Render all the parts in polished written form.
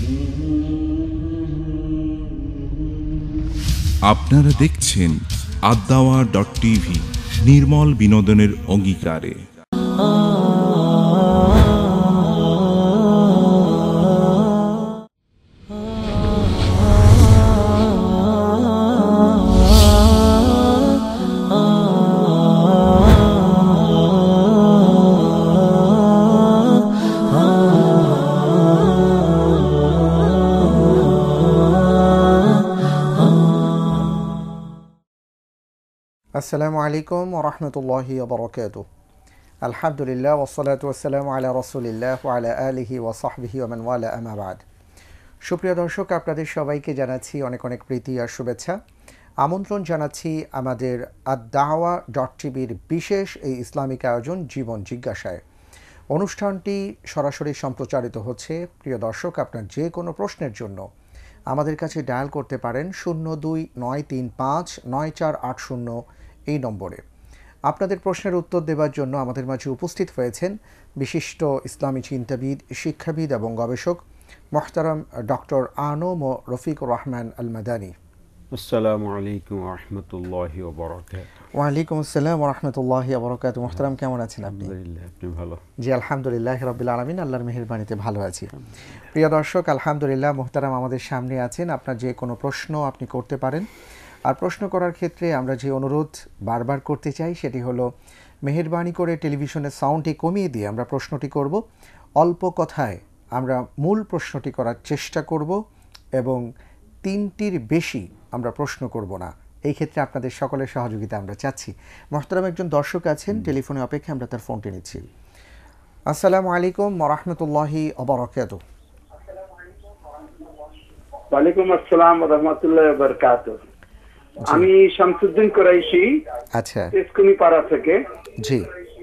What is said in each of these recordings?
আপনারা দেখছেন আদ-দাওয়া.টিভি, নির্মল বিনোদনের অঙ্গীকারে। আসসালামু আলাইকুম ওয়া রাহমাতুল্লাহি ওয়া বারাকাতুহু। আলহামদুলিল্লাহ ওয়াসসালাতু ওয়াসসালামু আলা রাসূলিল্লাহ ওয়া আলা আলিহি ওয়া সাহবিহি ওয়া মান ওয়ালা, আম্মা বা'দ। সুপ্রিয় দর্শক, আপনাদের সবাইকে জানাচ্ছি অনেক অনেক প্রীতি আর শুভেচ্ছা। আমন্ত্রণ জানাচ্ছি আমাদের আদ-দাওয়া.টিভির বিশেষ এই ইসলামিক আয়োজন জীবন জিজ্ঞাসায়। অনুষ্ঠানটি সরাসরি সম্প্রচারিত হচ্ছে। প্রিয় দর্শক, আপনার যে কোনো প্রশ্নের জন্য আমাদের কাছে ডায়াল করতে পারেন 02-935-9480 এই নম্বরে। আপনাদের প্রশ্নের উত্তর দেওয়ার জন্য আমাদের মাঝে উপস্থিত হয়েছেন বিশিষ্ট ইসলামী চিন্তাবিদ, শিক্ষাবিদ এবং গবেষক মোহতারাম ডক্টর আনম ও রফিকুর রহমান আল মাদানী। আসসালামু আলাইকুম ওয়া রাহমাতুল্লাহি ওয়া বারাকাতুহু। ওয়া আলাইকুম আসসালাম ওয়া রাহমাতুল্লাহি ওয়া বারাকাতুহু। মোহতারাম, কেমন আছেন আপনি? আলহামদুলিল্লাহ, আপনি ভালো? জি আলহামদুলিল্লাহ রাব্বিল আলামিন, আল্লাহর মেহেরবানিতে ভালো আছি। প্রিয় দর্শক, আলহামদুলিল্লাহ মোহতারাম আমাদের সামনে আছেন। আপনার যে কোনো প্রশ্ন আপনি করতে পারেন। আর প্রশ্ন করার ক্ষেত্রে আমরা যে অনুরোধ বারবার করতে চাই সেটি হলো, মেহেরবানি করে টেলিভিশনের সাউন্ডটি কমিয়ে দিয়ে আমরা প্রশ্নটি করব। অল্প কথায় আমরা মূল প্রশ্নটি করার চেষ্টা করব এবং 3টির বেশি আমরা প্রশ্ন করব না। এই ক্ষেত্রে আপনাদের সকলের সহযোগিতা আমরা চাচ্ছি। মোহতারাম একজন দর্শক আছেন টেলিফোনে অপেক্ষা, আমরা তার ফোনটি নিচ্ছি। আসসালামু আলাইকুম ওয়া রাহমাতুল্লাহি ওয়া বারাকাতুহু। ওয়ালাইকুম আসসালাম ওয়া রাহমাতুল্লাহি ওয়া বারাকাতুহু। আমি শামসুদ্দিন কুরাইশি, আচ্ছা, তেজকুনি পাড়া থেকে। জি,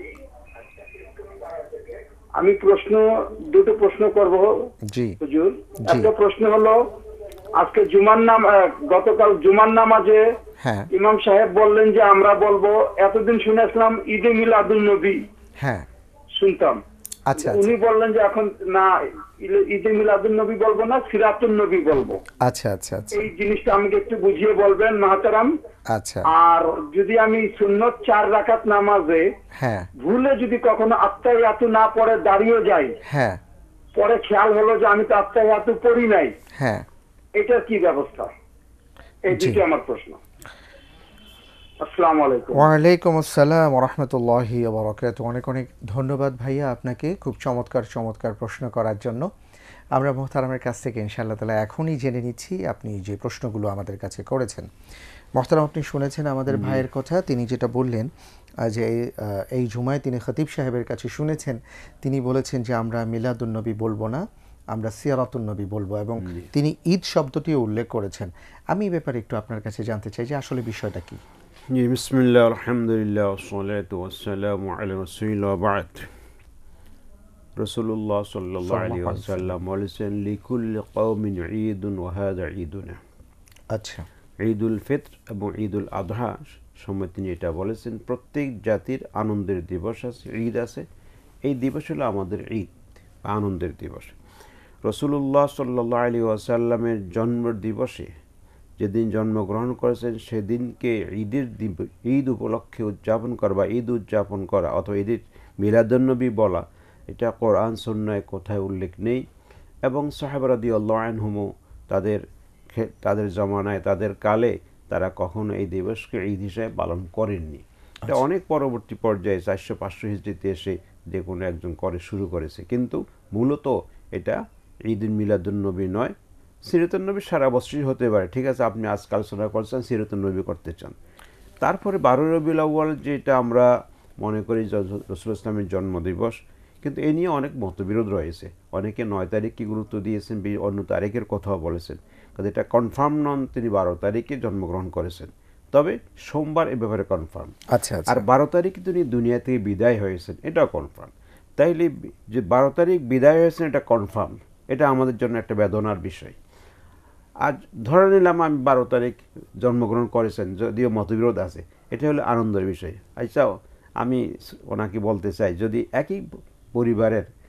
আমি দুটো প্রশ্ন করব। জি হুজুর, একটা প্রশ্ন হলো, আজকে গতকাল জুমার নামাজে ইমাম সাহেব বললেন যে আমরা বলবো, এতদিন শুনেছিলাম ঈদে মিলাদুন নবী, শুনতাম। আচ্ছা, উনি বললেন যে এখন না, ঈদে মিলাদুন নবী বলবো না, সিরাতুন নবী বলবো। আচ্ছা আচ্ছা আচ্ছা, এই জিনিসটা আমাকে একটু বুঝিয়ে বলবেন মাহতারাম। আচ্ছা। আর যদি আমি সুন্নত 4 রাকাত নামাজে ভুলে যদি কখনো আত্তাহিয়াতু না পড়ে দাঁড়িয়ে যাই, পরে খেয়াল হলো যে আমি তো আত্তাহিয়াতু পড়ি নাই, এটার কি ব্যবস্থা? এই দুটো আমার প্রশ্ন। আসসালামু আলাইকুম। ওয়া আলাইকুম আসসালাম ওয়া রাহমাতুল্লাহি ওয়া বারাকাতুহু। অনেক অনেক ধন্যবাদ ভাইয়া আপনাকে খুব চমৎকার প্রশ্ন করার জন্য। আমরা মোহতারামের কাছ থেকে ইনশাআল্লাহ তাআলা এখনই জেনে নিচ্ছি আপনি যে প্রশ্নগুলো আমাদের কাছে করেছেন। মোহতারাম, আপনি শুনেছেন আমাদের ভাইয়ের কথা। তিনি যেটা বললেন যে এই জুমায় তিনি খতিব সাহেবের কাছে শুনেছেন, তিনি বলেছেন যে আমরা মিলাদুন নবী বলবো না, আমরা সিরাতুন নবী বলবো, এবং তিনি ঈদ শব্দটিও উল্লেখ করেছেন। আমি এই ব্যাপারে একটু আপনার কাছে জানতে চাই যে আসলে বিষয়টা কি। জি, বিসমিল্লাহ, আলহামদুলিল্লাহ, ওয়াসসালাতু ওয়াসসালামু আলা রাসূলিল্লাহ ওয়া বা'দ। রাসূলুল্লাহ সাল্লাল্লাহু আলাইহি ওয়াসাল্লাম বলেছেন, লিকুল্লি কওমিন ঈদুন ওয়া হাযা ঈদুনা। আচ্ছা, ঈদুল ফিত্র এবং ঈদুল আযহা সময় তিনি এটা বলেছেন, প্রত্যেক জাতির আনন্দের দিবস আছে, ঈদ আছে। এই দিবস হলো আমাদের ঈদ, আনন্দের দিবস। রাসূলুল্লাহ সাল্লাল্লাহু আলাইহি ওয়াসাল্লামের জন্ম দিবসে, যেদিন জন্মগ্রহণ করেছেন, সেদিনকে ঈদ উপলক্ষে উদযাপন করা বা ঈদ উদযাপন করা অথবা ঈদের মিলাদুন নবী বলা, এটা কোরআন সুন্নায় কোথায় উল্লেখ নেই। এবং সাহাবা রাদিয়াল্লাহু আনহুম তাদের জমানায়, তাদের কালে তারা কখনো এই দিবসকে ঈদ হিসেবে পালন করেননি। এটা অনেক পরবর্তী পর্যায়ে 400-500 হিজরিতে এসে যে কোনো একজন শুরু করেছে, কিন্তু মূলত এটা ঈদ মিলাদুন নবী নয়। সিরাতুন নবী সারা বছরই হতে পারে, ঠিক আছে, আপনি আজকে আলোচনা করছেন সিরাতুন নবী করতে চান। তারপরে 12 রবিউল আউয়াল, যেটা আমরা মনে করি রাসূল ইসলামের জন্মদিবস, কিন্তু এ নিয়ে অনেক মতবিরোধ রয়েছে। অনেকে 9 তারিখকে গুরুত্ব দিয়েছেন, অন্য তারিখের কথাও বলেছেন, কারণ এটা কনফার্ম নন তিনি 12 তারিখে জন্মগ্রহণ করেছেন। তবে সোমবার এ ব্যাপারে কনফার্ম। আচ্ছা, আর 12 তারিখে তিনি দুনিয়া থেকে বিদায় হয়েছেন, এটাও কনফার্ম। তাইলে যে 12 তারিখ বিদায় হয়েছেন এটা কনফার্ম, এটা আমাদের জন্য একটা বেদনার বিষয়। আজ ধরে নিলাম আমি 12 তারিখ জন্মগ্রহণ করেছেন, যদিও মতবিরোধ আছে, এটা হলো আনন্দের বিষয়। আচ্ছা, আমি ওনাকে বলতে চাই, যদি একই পরিবারের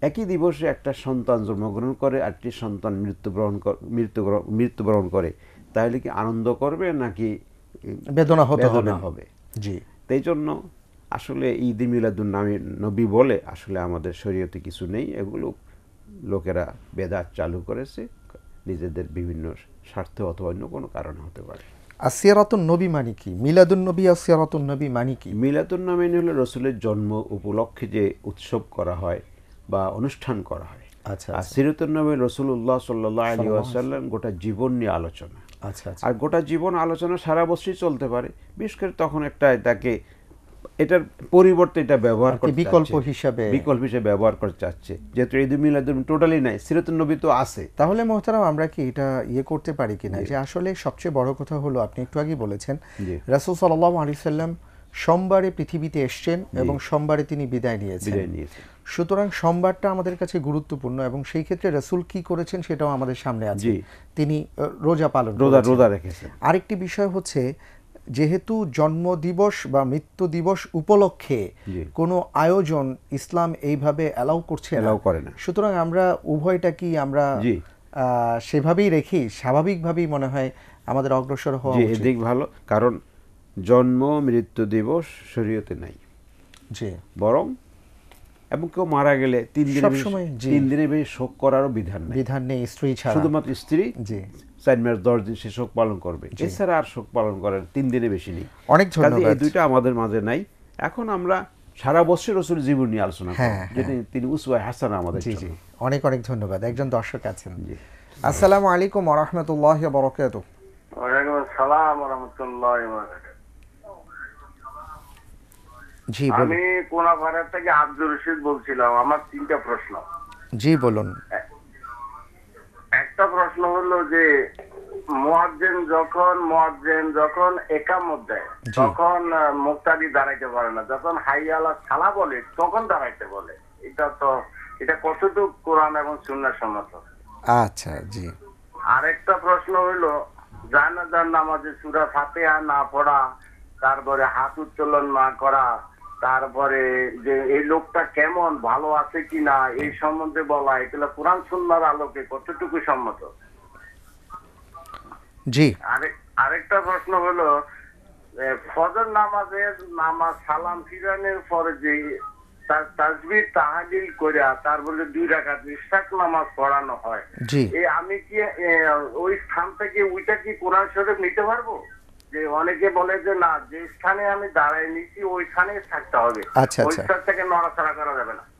একই দিবসে একটা সন্তান জন্মগ্রহণ করে আর একটি সন্তান মৃত্যুবরণ করে, তাহলে কি আনন্দ করবে নাকি বেদনা হবে? জি, তাই জন্য আসলে ঈদ মিলাদুন নবী বলে আসলে আমাদের শরীয়তে কিছু নেই। এগুলো লোকেরা বেদাত চালু করেছে নিজেদের বিভিন্ন স্বার্থে অথবা অন্য কোনো কারণে হতে পারে। আসিয়ারাতুন নবী মানে কি? মিলাদুন নবী আসিয়ারাতুন নবী মানে কি? মিলাদুন নবী হলো রসুলের জন্ম উপলক্ষে যে উৎসব করা হয় বা অনুষ্ঠান করা হয়। আচ্ছা। আর সিরাতুন নবী রাসূলুল্লাহ সাল্লাল্লাহু আলাইহি ওয়াসাল্লাম গোটা জীবন নিয়ে আলোচনা। আচ্ছা। আর গোটা জীবন আলোচনা সারা বছরই চলতে পারে, বিশেষ করে তখন এটাকে এটার পরিবর্তে এটা ব্যবহার করতে বিকল্প হিসাবে ব্যবহার করতে চাচ্ছে, যেহেতু ঈদ মিলাদুন টোটালি নাই, সিরাতুন নবী তো আছে। তাহলে মোহতারাম আমরা কি এটা করতে পারি কিনা যে আসলে সবচেয়ে বড় কথা হলো, আপনি একটু আগে বলেছেন রাসূল সাল্লাল্লাহু আলাইহি সাল্লাম সোমবারে পৃথিবীতে এসেছেন এবং সোমবারে তিনি বিদায় নিয়েছেন। সুতরাং সোমবারটা আমাদের কাছে গুরুত্বপূর্ণ এবং সেই ক্ষেত্রে রাসূল কি করেছেন সেটাও আমাদের সামনে আছে। তিনি রোজা রেখেছেন। আরেকটি বিষয় হচ্ছে, যেহেতু জন্মদিবস বা মৃত্যু দিবস উপলক্ষে কোনো আয়োজন ইসলাম এইভাবে অ্যালাউ করে না, সুতরাং আমরা উভয়টা কি আমরা সেভাবেই রেখি, স্বাভাবিকভাবেই মনে হয় আমাদের অগ্রসর হওয়া উচিত। এদিক ভালো, কারণ জন্ম মৃত্যু দিবস শরীয়তে নাই। বরং এবং কেউ মারা গেলে 3 দিনের বেশি শোক করারও বিধান নেই। স্ত্রী ছাড়া, শুধুমাত্র স্ত্রী 4 মাস 10 দিন সে শোক পালন করবে, এছাড়া আর শোক পালন করার 3 দিনের বেশি নেই। অনেক ধন্যবাদ। এই দুইটা আমাদের মাঝে নাই। এখন আমরা সারা বছর রাসূল জীবন নিয়ে আলোচনা করি, যেটা তিনি উসওয়া হাসানা আমাদের জন্য। অনেক ধন্যবাদ। একজন দর্শক আছেন। আসসালামু আলাইকুম ওয়া রাহমাতুল্লাহি ওয়া বারাকাতুহু। ওয়া আলাইকুম আসসালাম ওয়া রাহমাতুল্লাহি ওয়া বারাকাতুহু। আমি কোনাপাড়া থেকে আব্দুর রশিদ বলছিলাম। আমার 3টা প্রশ্ন। জি বলুন। একটা প্রশ্ন হলো যে মুয়াজ্জিন যখন ইকামত দেয় তখন মুক্তাদি দাঁড়াইতে পারে না, যখন হাইয়া আলা সালা বলে তখন দাঁড়াইতে বলে। এটা কতটুকু কোরআন এবং সুন্নাহ সম্মত? আচ্ছা, জি। আরেকটা প্রশ্ন হলো জানাজার নামাজে সূরা ফাতিহা না পড়া, তারপরে হাত উত্তোলন না করা, তারপরে যে এই লোকটা কেমন, ভালো আছে কিনা এই সম্বন্ধে বলা, এগুলো কোরআন সুন্নাহর আলোকে কতটুকু সম্মত? জি। আরেকটা প্রশ্ন হলো ফজর নামাজের সালাম ফিরানোর পরে যে তাসবিহ তাহলিল কইরা তারপরে 2 রাকাত ইশরাক নামাজ পড়ানো হয়, আমি কি ওই স্থান থেকে ওইটা কি কোরআন শরীফ নিতে পারবো? যে অনেকে বলে যে না, যে স্থানে আমি দাঁড়াই নিছি ওইখানেই থাকতে হবে, ওই স্থান থেকে নড়াচড়া করা যাবে না।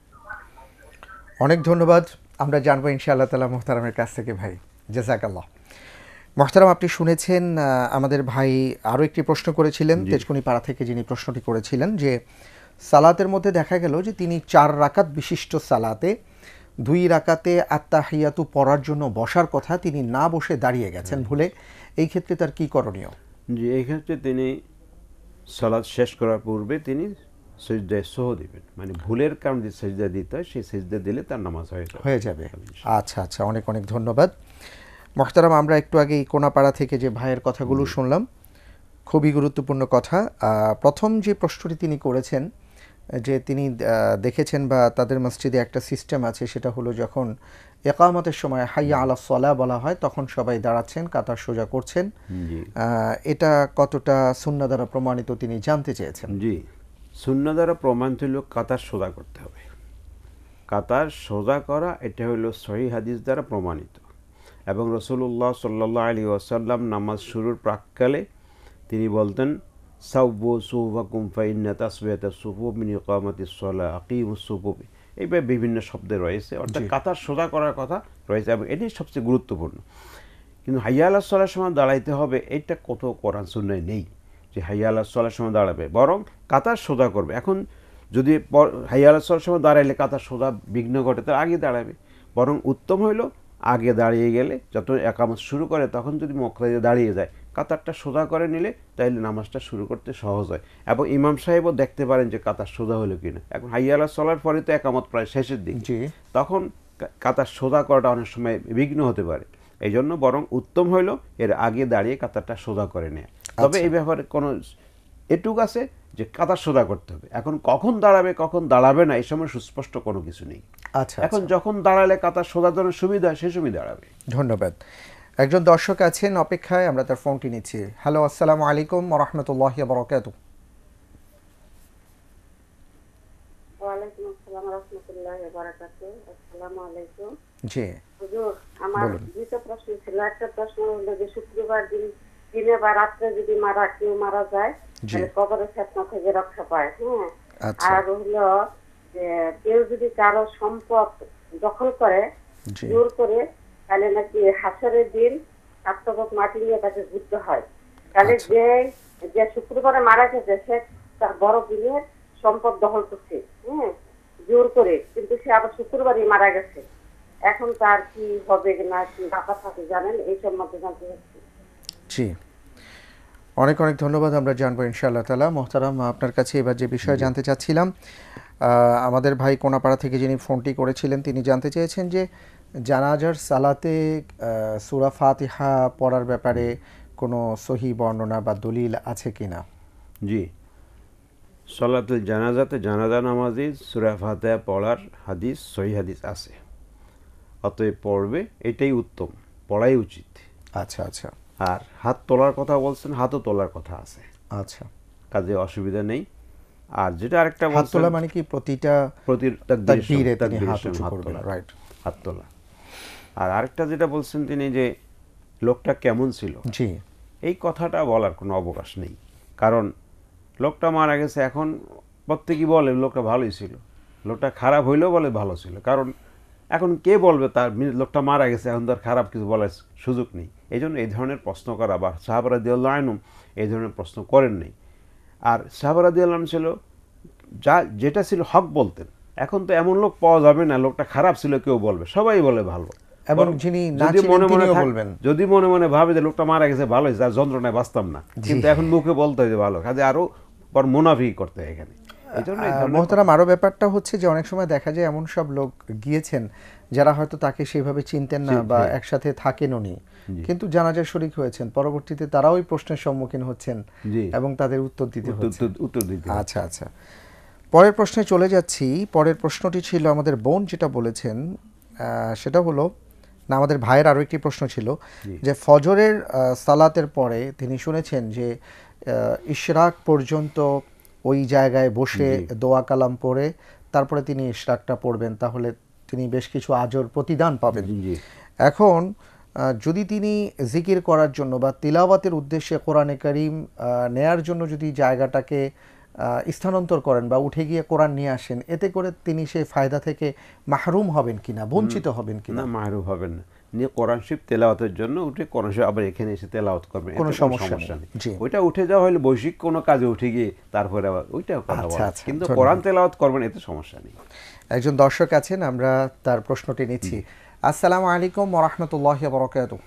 অনেক ধন্যবাদ। আমরা জানবো ইনশাআল্লাহ তাআলা মুহতারামের কাছ থেকে। ভাই জাযাকাল্লাহ। মুহতারাম, আপনি শুনেছেন আমাদের ভাই আরও একটি প্রশ্ন করেছিলেন তেজকুনি পাড়া থেকে, যিনি প্রশ্নটি করেছিলেন যে সালাতের মধ্যে দেখা গেল যে তিনি 4 রাকাত বিশিষ্ট সালাতে 2 রাকাতে আত্তাহিয়াতু পড়ার জন্য বসার কথা, তিনি না বসে দাঁড়িয়ে গেছেন ভুলে। এই ক্ষেত্রে তার কি করণীয়? জি, এই ক্ষেত্রে তিনি সালাত শেষ করার পূর্বে তিনি সিজদায়ে সহু দিবেন, মানে ভুলের কারণে যে সিজদা দিতে হয় সেই সিজদা দিলে তার নামাজ হয়ে যাবে। আচ্ছা, অনেক ধন্যবাদ। মুহতারাম, আমরা একটু আগে কোনাপাড়া থেকে যে ভাইয়ের কথাগুলো শুনলাম, খুবই গুরুত্বপূর্ণ কথা। প্রথম যে প্রশ্নটি তিনি করেছেন যে তিনি দেখেছেন বা তাদের মসজিদে একটা সিস্টেম আছে, সেটা হলো যখন ইকামতের সময় হাইয়া আলা সালাহ বলা হয় তখন সবাই দাঁড়াচ্ছেন, কাতার সোজা করছেন। এটা কতটা সুন্নাহ দ্বারা প্রমাণিত তিনি জানতে চেয়েছেন। জি, সুন্নাহ দ্বারা প্রমাণিত হলো কাতার সোজা করতে হবে। কাতার সোজা করা এটা হলো সহিহ হাদিস দ্বারা প্রমাণিত। এবং রাসূলুল্লাহ সাল্লাল্লাহু আলাইহি ওয়াসাল্লাম নামাজ শুরুর প্রাক্কালে তিনি বলতেন সাউবু সুফাকুম ফাইন্না তাসবিয়াতাস সুফুফ মিন ইকামাতিস সালাহ আকিমুস সুফুফ। এইভাবে বিভিন্ন শব্দে রয়েছে, অর্থাৎ কাতার সোজা করার কথা রয়েছে এবং এটাই সবচেয়ে গুরুত্বপূর্ণ। কিন্তু হাইয়া আলাস সালাহর সময় দাঁড়াইতে হবে, এটা কত কোরআন সুন্নাহয় নেই যে হাইয়া আলাস সালাহর সময় দাঁড়াবে, বরং কাতার সোজা করবে। এখন যদি হাইয়া আলাস সালাহর সময় দাঁড়াইলে কাতার সোজা বিঘ্ন ঘটে, তার আগে দাঁড়াবে। বরং উত্তম হইল আগে দাঁড়িয়ে গেলে, যত একামত শুরু করে তখন যদি মুক্তাদি দাঁড়িয়ে যায়, কাতারটা সোজা করে নিলে তাইলে নামাজটা শুরু করতে সহজ হয় এবং ইমাম সাহেবও দেখতে পারেন যে কাতার সোজা হলো কিনা। এখন হাইয়া আলাস সালাহর পরে তো একামত প্রায় শেষের দিক, তখন কাতার সোজা করাটা অনেক সময় বিঘ্ন হতে পারে। এই জন্য বরং উত্তম হইল এর আগে দাঁড়িয়ে কাতারটা সোজা করে নেয়। তবে এই ব্যাপারে কোনো এটুকু আছে যে কাতার সোজা করতে হবে। এখন কখন দাঁড়াবে কখন দাঁড়াবে না এই সময় সুস্পষ্ট কোনো কিছু নেই। আচ্ছা, এখন যখন দাঁড়ালে কাতার সোজা ধরনের সুবিধা সেই সময় দাঁড়াবে। ধন্যবাদ। একজন দর্শক আছেন অপেক্ষায়, আমরা তার ফোনটি নিচ্ছি। হ্যালো, আসসালামু আলাইকুম ওয়া রাহমাতুল্লাহি ওয়া বারাকাতুহু। ওয়ালাইকুম আসসালাম ওয়া রাহমাতুল্লাহি ওয়া বারাকাতুহু। আসসালামু আলাইকুম। জি হুজুর, আমার দুইটা প্রশ্ন ছিল। একটা প্রশ্ন হলো যে শুক্রবার দিনে বা রাত্রে যদি কেউ মারা যায় তাহলে কবরের ফিতনা থেকে রক্ষা পায়। হ্যাঁ, আর হলো যে কেউ যদি কারো সম্পদ দখল করে জোর করে তাহলে নাকি হাসরের দিন আত্মপথ মাটি নিয়ে তাকে ঘুরতে হয়। তাহলে যে শুক্রবারে মারা গেছে সে তার বড় দিনের সম্পদ দখল করছে, হ্যাঁ, জোর করে, কিন্তু সে আবার শুক্রবারই মারা গেছে। এখন তার কি হবে না কি ব্যাপার থাকে জানেন, এই সম্বন্ধে জানতে চাচ্ছি। জি, অনেক অনেক ধন্যবাদ, আমরা জানবো ইনশাআল্লাহ তাআলা। মোহতারাম, আপনার কাছে এবার যে বিষয়ে জানতে চাচ্ছিলাম, আমাদের ভাই কোনাপাড়া থেকে যিনি ফোনটি করেছিলেন তিনি জানতে চেয়েছেন যে জানাজার সালাতে সূরা ফাতিহা পড়ার ব্যাপারে কোনো সহি বর্ণনা বা দলিল আছে কিনা? জি, সালাতুল জানাজাতে জানাজা নামাজে সূরা ফাতিহা পড়ার হাদিস, সহিহ হাদিস আছে, অতএব পড়বে, এটাই উত্তম, পড়াই উচিত। আচ্ছা আচ্ছা। আর হাত তোলার কথা বলছেন, হাতও তোলার কথা আছে। আচ্ছা, কাজে অসুবিধা নেই। আর যেটা আরেকটা হাত তোলা মানে কি প্রতিটা তাকবীরে তিনি হাত উঁচু করবেন, রাইট, হাত তোলা। আর আরেকটা যেটা বলছেন তিনি যে লোকটা কেমন ছিল, জি, এই কথাটা বলার কোনো অবকাশ নেই। কারণ লোকটা মারা গেছে, এখন প্রত্যেকেই বলে লোকটা ভালোই ছিল, লোকটা খারাপ হইলেও বলে ভালো ছিল। কারণ এখন কে বলবে তার লোকটা মারা গেছে, এখন তার খারাপ কিছু বলার সুযোগ নেই। এই জন্য এই ধরনের প্রশ্ন করা, বা সাহাবা রাদিয়াল্লাহু আনহুম এই ধরনের প্রশ্ন করেন নাই। আর সাহাবা রাদিয়াল্লাহু আনহু ছিল যেটা ছিল হক বলতেন। এখন তো এমন লোক পাওয়া যাবে না লোকটা খারাপ ছিল কেউ বলবে, সবাই বলে ভালো। এবং যিনি না চিনেন তিনিও বলবেন, যদি মনে মনে ভাবে যে লোকটা মারা গেছে ভালো হয়েছে, আর যন্ত্রণায় বাঁচতাম না, কিন্তু এখন মুখে বলতে হয় যে ভালো, কাজে আরো পর মুনাফিক করতে হয় এখানে। মোহতারাম, আরো ব্যাপারটা হচ্ছে যে অনেক সময় দেখা যায় এমন সব লোক গিয়েছেন যারা হয়তো তাকে সেইভাবে চিনতেন না বা একসাথে থাকেনও নি, কিন্তু জানাজার শরীক হয়েছেন, পরবর্তীতে তারাও ওই প্রশ্নের সম্মুখীন হচ্ছেন এবং তাদের উত্তর দিতে হচ্ছে। আচ্ছা আচ্ছা, পরের প্রশ্নে চলে যাচ্ছি। পরের প্রশ্নটি ছিল আমাদের বোন যেটা বলেছেন, সেটা হলো না, আমাদের ভাইয়ের আরও একটি প্রশ্ন ছিল যে ফজরের সালাতের পরে তিনি শুনেছেন যে ইশরাক পর্যন্ত ওই জায়গায় বসে দোয়া কালাম পড়ে তারপরে তিনি ইশরাকটা পড়বেন, তাহলে তিনি বেশ কিছু আজর প্রতিদান পাবেন। এখন যদি তিনি জিকির করার জন্য বা তিলাওয়াতের উদ্দেশ্যে কোরআনে কারীম নেয়ার জন্য যদি জায়গাটাকে স্থানান্তর করেন বা উঠে গিয়ে কোরআন নিয়ে আসেন, এতে করে তিনি সেই ফায়দা থেকে মাহরুম হবেন কিনা, বঞ্চিত হবেন কিনা? না, মাহরুম হবেন না। নিয়ে কোরআন শরীফ তেলাওয়াতের জন্য উঠে কোরআন শরীফ আবার এখানে এসে তেলাওয়াত করবেন, কোনো সমস্যা নেই। ওইটা উঠে যাওয়া হলে বৈশ্বিক কোনো কাজে উঠে গিয়ে তারপরে আবার ওইটাও কথা বলা, কিন্তু কোরআন তেলাওয়াত করবেন, এতে সমস্যা নেই। একজন দর্শক আছেন, আমরা তার প্রশ্নটি নিচ্ছি। আসসালামু আলাইকুম ওয়া রাহমাতুল্লাহি ওয়া বারাকাতুহু।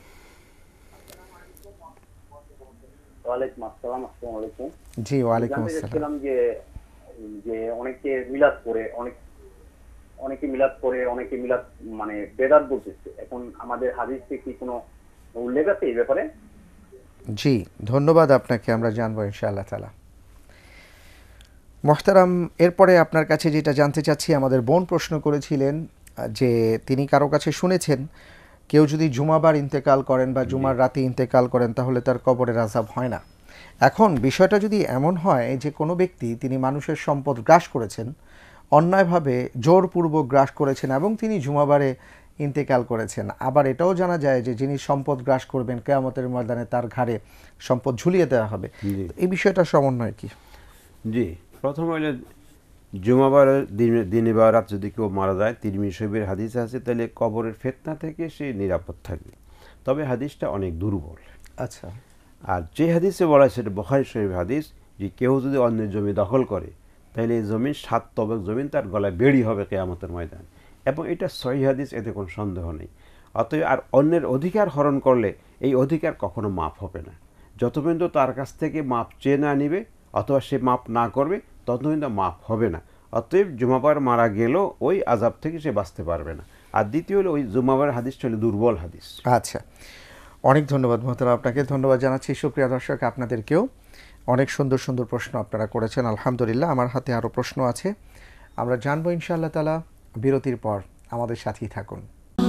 ওয়ালাইকুম আসসালাম। আসসালামু আলাইকুম। জি, ওয়ালাইকুম আসসালাম। যে অনেকে মিলাদ করে, অনেকে মিলাদ মানে বেদাত বলতেছে, এখন আমাদের হাদিসে কি কোনো উল্লেখ আছে এই ব্যাপারে? জি, ধন্যবাদ আপনাকে, আমরা জানবো ইনশাআল্লাহ তাআলা। মোহতারাম, এরপরে আপনার কাছে যেটা জানতে চাচ্ছি, আমাদের বোন প্রশ্ন করেছিলেন যে তিনি কারো কাছে শুনেছেন কেউ যদি জুমাবার ইন্তেকাল করেন বা জুমার রাতে ইন্তেকাল করেন তাহলে তার কবরের আযাব হয় না। এখন বিষয়টা যদি এমন হয় যে কোনো ব্যক্তি তিনি মানুষের সম্পদ গ্রাস করেছেন, অন্যায়ভাবে জোরপূর্বক গ্রাস করেছেন এবং তিনি জুমাবারে ইন্তেকাল করেছেন, আবার এটাও জানা যায় যে যিনি সম্পদ গ্রাস করবেন কিয়ামতের ময়দানে তার ঘাড়ে সম্পদ ঝুলিয়ে দেওয়া হবে, এই বিষয়টা সমন্বয় কি? জি, প্রথম হইলে জুমাবারের দিনে বা রাত যদি কেউ মারা যায়, তিরমিজি শরীফের হাদিস আছে, তাহলে কবরের ফিতনা থেকে সে নিরাপদ থাকবে। তবে হাদিসটা অনেক দুর্বল। আচ্ছা। আর যে হাদিসে বলা হয় সেটা বুখারী শরীফের হাদিস, যে কেউ যদি অন্যের জমি দখল করে তাহলে এই জমিন 7 তবক জমিন তার গলায় বেড়ি হবে কিয়ামতের ময়দানে, এবং এটা সহিহ হাদিস, এতে কোনো সন্দেহ নেই। অতএব আর অন্যের অধিকার হরণ করলে এই অধিকার কখনো মাফ হবে না, যত পর্যন্ত তার কাছ থেকে মাপ চেয়ে না নিবে অথবা সে মাপ না করবে তত পর্যন্ত মাপ হবে না। অতএব জুমাবার মারা গেলেও ওই আযাব থেকে সে বাঁচতে পারবে না। আর দ্বিতীয় হলো ওই জুমাবার হাদিসটা হলো দুর্বল হাদিস। আচ্ছা, অনেক ধন্যবাদ মোহতারাম, আপনাকে ধন্যবাদ জানাচ্ছি। সুপ্রিয় দর্শক, আপনাদেরকেও অনেক সুন্দর সুন্দর প্রশ্ন আপনারা করেছেন, আলহামদুলিল্লাহ। আমার হাতে আরও প্রশ্ন আছে, আমরা জানবো ইনশাআল্লাহ তাআলা। বিরতির পর আমাদের সাথেই থাকুন।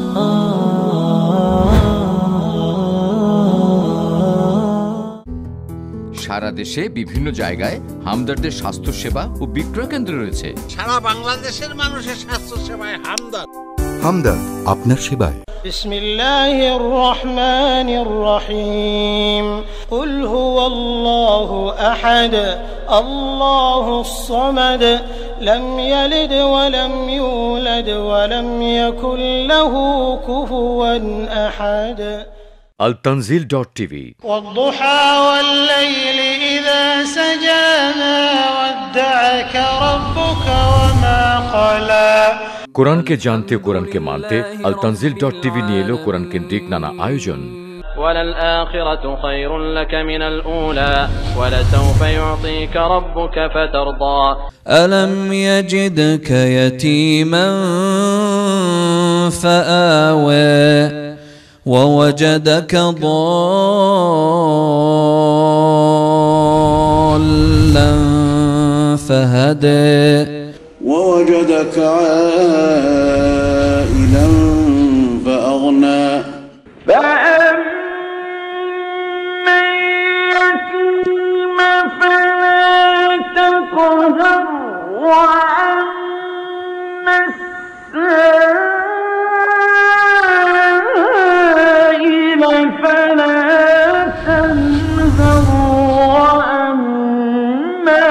সারা দেশে বিভিন্ন জায়গায় হামদর্দের স্বাস্থ্য সেবা ও বিক্রয় কেন্দ্র রয়েছে। সারা বাংলাদেশের মানুষের স্বাস্থ্য সেবায় হামদর্দ। হামদর্দ আপনার সেবায়। বিসমিল্লাহির রহমানির রহিম। কুল হুয়াল্লাহু আহাদ আল্লাহুস সামাদ লাম ইয়ালিদ ওয়া লাম ইউলাদ ওয়া লাম ইয়াকুল লাহু কুফুয়ান আহাদ। التنزيل.tv والضحى والليل إذا سجى ما ودعك ربك وما قلى। কোরআনকে জানতে, কোরআনকে মানতে আল-তানজিল.tv নিয়ে এলো কোরআন কেন্দ্রিক নানা আয়োজন। وللآخرة خير لك من الأولى ولسوف يعطيك ربك فترضى ألم يجدك يتيما فآوى ووجدك ضالا فهدى ووجدك عائلا فأغنى فأما اليتيم فلا تقهر وأما السائل فلا تنهر وأما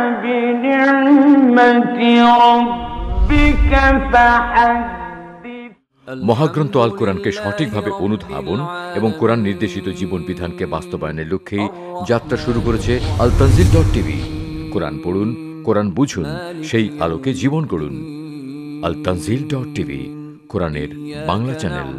بنعمة ربك فحدث। মহাগ্রন্থ আল কোরআনকে সঠিকভাবে অনুধাবন এবং কোরআন নির্দেশিত জীবন বিধানকে বাস্তবায়নের লক্ষ্যে যাত্রা শুরু করেছে আল-তানজিল.tv। কোরআন পড়ুন, কোরআন বুঝুন, সেই আলোকে জীবন গড়ুন। আল-তানজিল.tv কোরআনের বাংলা চ্যানেল।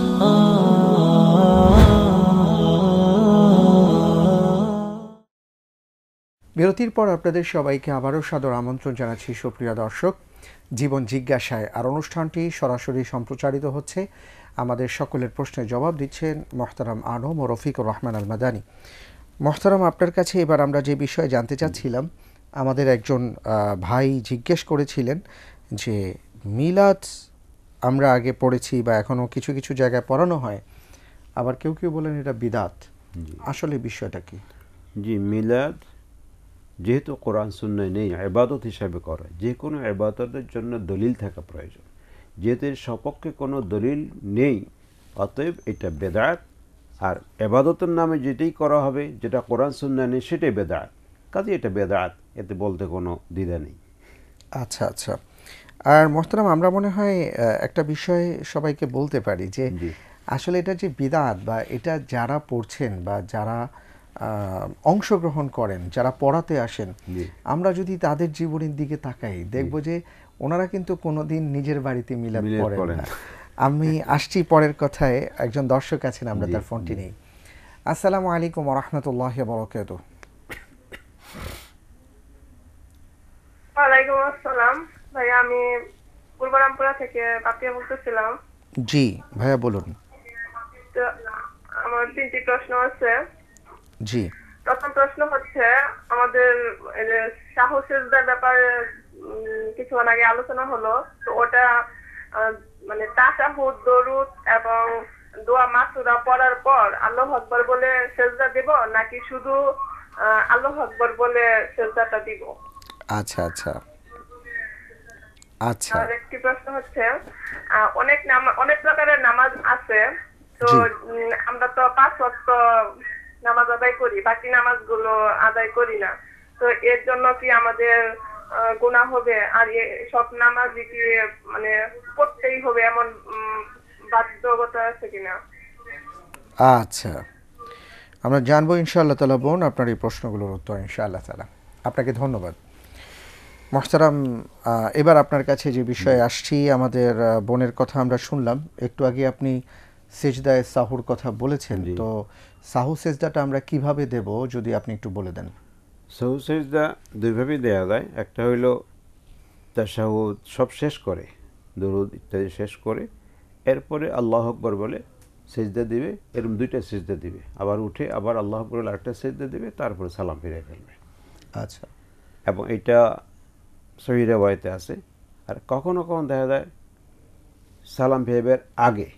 বিরতির পর আপনাদের সবাইকে আবারও সাদর আমন্ত্রণ জানাচ্ছি সুপ্রিয় দর্শক জীবন জিজ্ঞাসায়। আর অনুষ্ঠানটি সরাসরি সম্প্রচারিত হচ্ছে। আমাদের সকলের প্রশ্নের জবাব দিচ্ছেন মোহতারাম আনম ও রফিকুর রহমান আল মাদানী। মোহতারাম, আপনার কাছে এবার আমরা যে বিষয়ে জানতে চাচ্ছিলাম, আমাদের একজন ভাই জিজ্ঞেস করেছিলেন যে মিলাদ আমরা আগে পড়েছি বা এখনও কিছু কিছু জায়গায় পড়ানো হয়, আবার কেউ কেউ বলেন এটা বিদাত, আসলে বিষয়টা কি? জি, মিলাদ যেহেতু কোরআন সুন্নায় নেই, ইবাদত হিসাবে করে, যে কোনো ইবাদতের জন্য দলিল থাকা প্রয়োজন। যেহেতু এর সপক্ষে কোনো দলিল নেই, অতএব এটা বেদাত। আর ইবাদতের নামে যেটাই করা হবে, যেটা কোরআন সুন্নায় নেই, সেটাই বেদাত। কাজে এটা বেদাত, এতে বলতে কোনো দ্বিধা নেই। আচ্ছা আচ্ছা। আর মোহতারাম, আমরা মনে হয় একটা বিষয় সবাইকে বলতে পারি যে আসলে এটা যে বিদাত বা এটা যারা পড়ছেন বা যারা অংশগ্রহণ করেন, যারা পড়াতে আসেন, আমরা যদি তাদের জীবনের দিকে তাকাই দেখব যে ওনারা কিন্তু কোনোদিন নিজের বাড়িতে মিলাদ পড়েন না। আমি আসছি পরের কথায়, একজন দর্শক আছেন, আমরা তার ফোনটি নেই। আসসালামু আলাইকুম ওয়া রাহমাতুল্লাহি ওয়া বারাকাতুহু। ওয়ালাইকুম আসসালাম ভাই, আমি পূর্বরামপুরা থেকে পাপিয়া বলতেছিলাম। জি ভাইয়া বলুন। তো আমার তিনটি প্রশ্ন আছে। জি। প্রথম প্রশ্ন হচ্ছে, আমাদের সাহসের ব্যাপারে কিছুক্ষণ আগে আলোচনা হলো, তো ওটা মানে তাশাহুদ, দরুদ এবং দোয়া মাসুরা পড়ার পর আল্লাহু আকবার বলে সেজদা দেব নাকি শুধু আল্লাহু আকবার বলে সেজদাটা দিব? আচ্ছা আচ্ছা আচ্ছা। আর একটি প্রশ্ন হচ্ছে, অনেক প্রকারের নামাজ আছে, তো আমরা তো 5 ওয়াক্ত নামাজ আদায় করি, বাকি নামাজগুলো আদায় করি না, তো এর জন্য কি আমাদের গুনাহ হবে? আর সব নামাজই কি মানে পড়তেই হবে এমন বাধ্যকতা আছে কিনা? আচ্ছা, আমরা জানবো ইনশাআল্লাহ তাআলা বোন আপনার এই প্রশ্নগুলোর উত্তর ইনশাআল্লাহ তাআলা। আপনাকে ধন্যবাদ মোহতারাম। এবার আপনার কাছে যে বিষয়ে আসছি, আমাদের বোনের কথা আমরা শুনলাম একটু আগে, আপনি সেজদায়ে সাহুর কথা বলেছেন, তো সাহু সেজদাটা আমরা কিভাবে দেব যদি আপনি একটু বলে দেন। সাহু সেজদা দুইভাবেই দেওয়া যায়। একটা হইল তাশাহুদ সব শেষ করে, দরুদ ইত্যাদি শেষ করে, এরপরে আল্লাহু আকবার বলে সেজদা দিবে, এরকম 2টা সেজদা দিবে, আবার উঠে আবার আল্লাহ আকবার আরেকটা সেজদা দিবে, তারপরে সালাম ফিরে ফেলবে। আচ্ছা। এবং এটা সহিহ রিওয়ায়াতে আছে। আর কখনো কখনো দেখা যায় সালাম ফিরাবার আগে,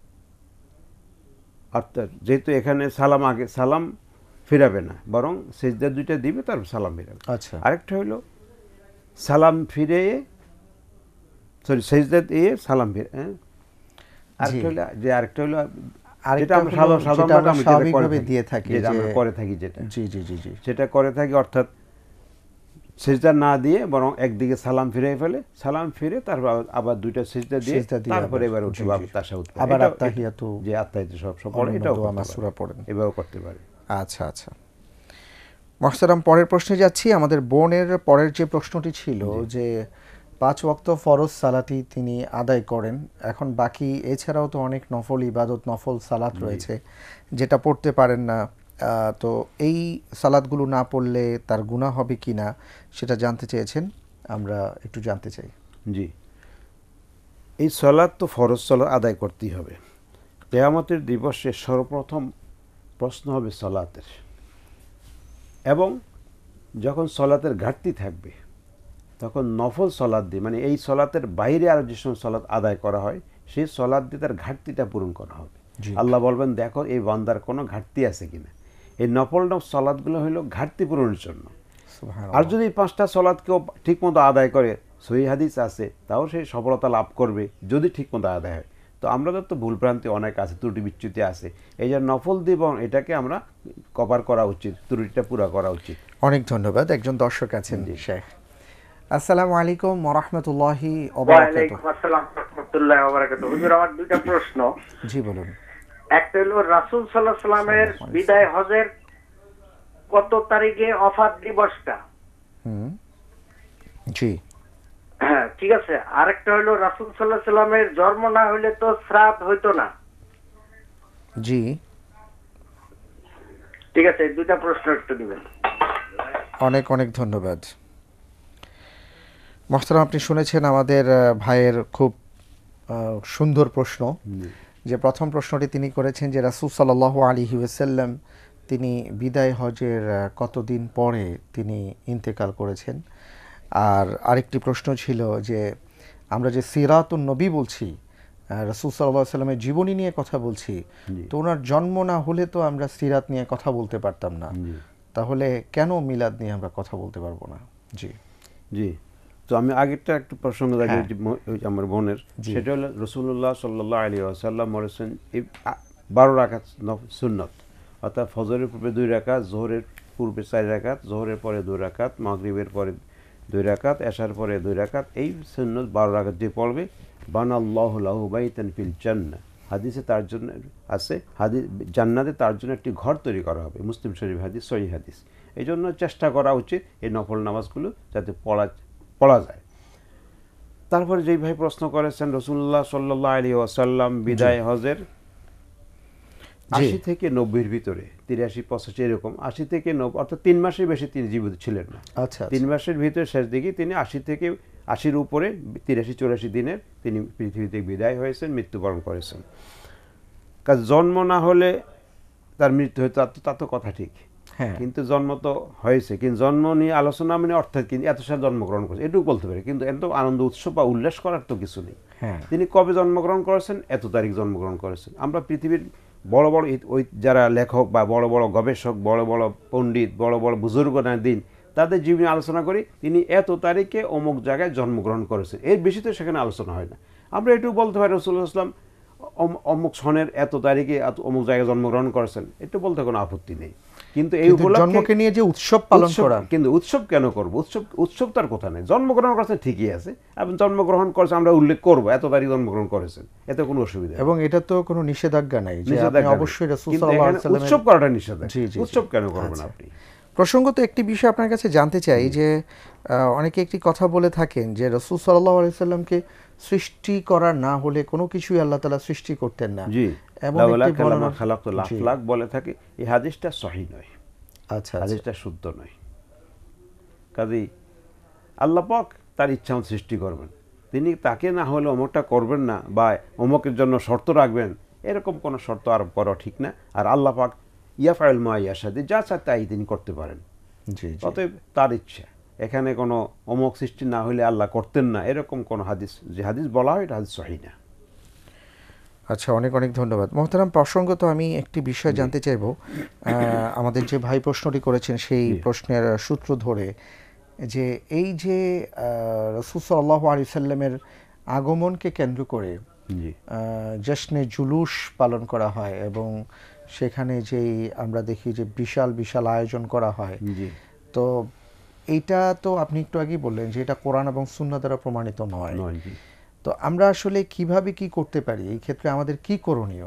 অর্থাৎ যেহেতু এখানে সালাম আগে, সালাম ফিরাবে না, বরং সেজদা 2টা দিবে, তারপর সালাম ফিরাবে। আচ্ছা। আরেকটা হলো সালাম ফিরে, সরি সেজদা দিয়ে সালাম ফিরে, আরেকটা হলো যে আরেকটা হলো যেটা আমরা স্বাভাবিকভাবে দিয়ে থাকি, যেটা আমরা করে থাকি, যেটা জি জি জি জি সেটা করে থাকি, অর্থাৎ সেজদা না দিয়ে বরং একদিকে সালাম ফিরে ফেলে, সালাম ফিরে তারপর আবার 2টা সেজদা দিয়ে তারপরে এবার উঠে তাশাহুদ পড়ে, আবার আত্তাহিয়াতু, যে আত্তাহিয়াতু সব পড়ে, এটাও সূরা পড়েন, এভাবে করতে পারে। আচ্ছা আচ্ছা মুহতারাম, পরের প্রশ্নে যাচ্ছি। আমাদের বোনের পরের যে প্রশ্নটি ছিল যে 5 ওয়াক্ত ফরজ সালাতি তিনি আদায় করেন, এখন বাকি এছাড়াও তো অনেক নফল ইবাদত, নফল সালাত রয়েছে যেটা পড়তে পারেন না, তো এই সালাতগুলো না পড়লে তার গুনাহ হবে কিনা সেটা জানতে চেয়েছেন, আমরা একটু জানতে চাই। জি, এই সালাত তো ফরজ সালাত আদায় করতেই হবে। কিয়ামতের দিবসে সর্বপ্রথম প্রশ্ন হবে সালাতের, এবং যখন সালাতের ঘাটতি থাকবে তখন নফল সালাত দিয়ে, মানে এই সালাতের বাইরে আরো যে সময় সালাত আদায় করা হয় সেই সালাত দিয়ে তার ঘাটতিটা পূরণ করা হবে। আল্লাহ বলবেন দেখো এই বান্দার কোনো ঘাটতি আছে কিনা। এই নফল সালাতগুলো হলো ঘাটতি পূরণের জন্য। আর যদি 5টা সালাত কেউ ঠিকমতো আদায় করে, সহিহ হাদিস আছে, তাও সে সফলতা লাভ করবে যদি ঠিকমতো আদায় হয়। তো আমাদের তো ভুলভ্রান্তি অনেক আছে, ত্রুটি বিচ্যুতি আছে, এই যে নফল দিব এটাকে আমরা কভার করা উচিত, ত্রুটিটা পুরা করা উচিত। অনেক ধন্যবাদ। একজন দর্শক আছেন, শেখ। আসসালামু আলাইকুম ওয়া রাহমাতুল্লাহি ওয়া বারাকাতুহু। ওয়া আলাইকুম আসসালাম ওয়া রাহমাতুল্লাহি ওয়া বারাকাতুহু। হুজুর, আমার 2টা প্রশ্ন। জি বলুন। একটা হলো রাসূল সাল্লাল্লাহু আলাইহি সাল্লামের বিদায় হজের কত তারিখে ওফাত দিবসটা? জি হ্যাঁ, ঠিক আছে। আরেকটা হলো রাসূল সাল্লাল্লাহু আলাইহি সাল্লামের জন্ম না হলে তো শ্রাদ্ধ হইতো না। জি ঠিক আছে, 2টা প্রশ্ন একটু দিবেন। অনেক অনেক ধন্যবাদ। মোহতারাম, আপনি শুনেছেন আমাদের ভাইয়ের খুব সুন্দর প্রশ্ন। যে প্রথম প্রশ্নটি তিনি করেছেন যে রাসূল সাল্লাল্লাহু আলাইহি ওয়াসাল্লাম তিনি বিদায় হজের কতদিন পরে তিনি ইন্তেকাল করেছেন। আর আরেকটি প্রশ্ন ছিল যে আমরা যে সিরাতুন নবী বলছি, রাসূল সাল্লাল্লাহু আলাইহি ওয়াসাল্লামের জীবনী নিয়ে কথা বলছি, তো ওনার জন্ম না হলে তো আমরা সিরাত নিয়ে কথা বলতে পারতাম না, তাহলে কেন মিলাদ নিয়ে আমরা কথা বলতে পারবো না? জি জি, তো আমি আগেরটা একটু প্রসঙ্গ রাখি, আমার বোনের, সেটা হলো রাসূলুল্লাহ সাল্লাল্লাহু আলাইহি ওয়াসাল্লাম বলেছেন 12 রাকাত সুন্নত, অর্থাৎ ফজরের পূর্বে 2 রাকাত, যোহরের পূর্বে 4 রাকাত, যোহরের পরে 2 রাকাত, মাগরিবের পরে 2 রাকাত, এশার পরে 2 রাকাত, এই সুন্নত 12 রাকাত যে পড়বে বানাল্লাহু লাহু বাইতান ফিল জান্নাহ, হাদিসে তার জন্য আছে, হাদিস জান্নাতে তার জন্য একটি ঘর তৈরি করা হবে, মুসলিম শরীফ হাদিস, সহিহ হাদিস। এই জন্য চেষ্টা করা উচিত এই নফল নামাজগুলো যাতে পড়া যায়। তারপরে যেই ভাই প্রশ্ন করেছেন রাসূলুল্লাহ সাল্লাল্লাহু আলাইহি ওয়াসাল্লাম বিদায় হজের 80 থেকে 90-এর ভিতরে, 83-85 এরকম, 80 থেকে 90, অর্থাৎ 3 মাসের বেশি তিনি জীবিত ছিলেন না। আচ্ছা, 3 মাসের ভিতরে শেষ দিকে তিনি 80 থেকে 80-এর উপরে 83-84 দিনের তিনি পৃথিবী থেকে বিদায় হয়েছেন, মৃত্যুবরণ করেছেন। কারণ জন্ম না হলে তার মৃত্যু হয়তো, তা তো কথা ঠিক, কিন্তু জন্ম তো হয়েছে, কিন্তু জন্ম নিয়ে আলোচনা মানে অর্থাৎ কিন্তু এত সাল জন্মগ্রহণ করেছে এটুকু বলতে পারে, কিন্তু এত আনন্দ উৎসব বা উল্লাস করার তো কিছু নেই। তিনি কবে জন্মগ্রহণ করেছেন, এত তারিখ জন্মগ্রহণ করেছেন। আমরা পৃথিবীর বড় বড় ওই যারা লেখক বা বড় বড় গবেষক, বড় বড় পণ্ডিত, বড় বড় বুজুর্গদের দিন, তাদের জীবনে আলোচনা করি তিনি এত তারিখে অমুক জায়গায় জন্মগ্রহণ করেছেন, এর বেশি তো সেখানে আলোচনা হয় না। আমরা এটুকু বলতে পারি রাসূলুল্লাহ সাল্লাল্লাহু আলাইহি ওয়াসাল্লাম অমুক সনের এত তারিখে অমুক জায়গায় জন্মগ্রহণ করেছেন, এটা বলতে কোনো আপত্তি নেই। কিন্তু এই জন্মকে নিয়ে যে উৎসব পালন করা, কিন্তু উৎসব কেন করব? উৎসব তার কথা নেই। জন্মগ্রহণ করেছেন ঠিকই আছে, এবং জন্মগ্রহণ করেছে আমরা উল্লেখ করব এত তারিখ জন্মগ্রহণ করেছেন, এতে কোনো অসুবিধা নেই, এবং এটা তো কোনো নিষেধাজ্ঞা নাই যে আপনি অবশ্যই রাসূল সাল্লাল্লাহু আলাইহি ওয়াসাল্লাম উৎসব করাটা নিষেধাজ্ঞা। উৎসব কেন করবেন আপনি? প্রসঙ্গত একটি বিষয় আপনার কাছে জানতে চাই যে অনেকে একটি কথা বলে থাকেন যে রাসূল সাল্লাল্লাহু আলাইহি ওয়াসাল্লামকে সৃষ্টি করা না হলে কোনো কিছুই আল্লাহ তাআলা সৃষ্টি করতেন না, এমন একটি বর্ণনা খালাকতুল আফলাক বলে থাকে। এই হাদিসটা সহিহ নয়। আচ্ছা, হাদিসটা শুদ্ধ নয়। কাজেই আল্লাহ পাক তার ইচ্ছা সৃষ্টি করবেন, তিনি তাকে না হলে অমুকটা করবেন না বা অমুকের জন্য শর্ত রাখবেন, এরকম কোনো শর্ত আরোপ করা ঠিক না। আর আল্লাহ পাক ইয়াফআল মা ইয়াশা, যা চায় তাই তিনি করতে পারেন, অতএব তার ইচ্ছা। এখানে কোনো অমোঘ সৃষ্টি না হলে আল্লাহ করতেন না, এরকম কোনো হাদিস, যে হাদিস বলা হয় এটা হাদিস সহিহ না। আচ্ছা, অনেক অনেক ধন্যবাদ মোহতারাম। প্রসঙ্গত আমি একটি বিষয় জানতে চাইব, আমাদের যে ভাই প্রশ্নটি করেছেন সেই প্রশ্নের সূত্র ধরে, যে এই যে রাসূল সাল্লাল্লাহু আলাইহি সাল্লামের আগমনকে কেন্দ্র করে জশ্নে জুলুস পালন করা হয় এবং সেখানে যেই আমরা দেখি যে বিশাল বিশাল আয়োজন করা হয়, তো এইটা তো আপনি একটু আগেই বললেন যে এটা কোরআন এবং সুন্নাহ দ্বারা প্রমাণিত নয়। তো আমরা আসলে কিভাবে কি করতে পারি, এই ক্ষেত্রে আমাদের কি করণীয়?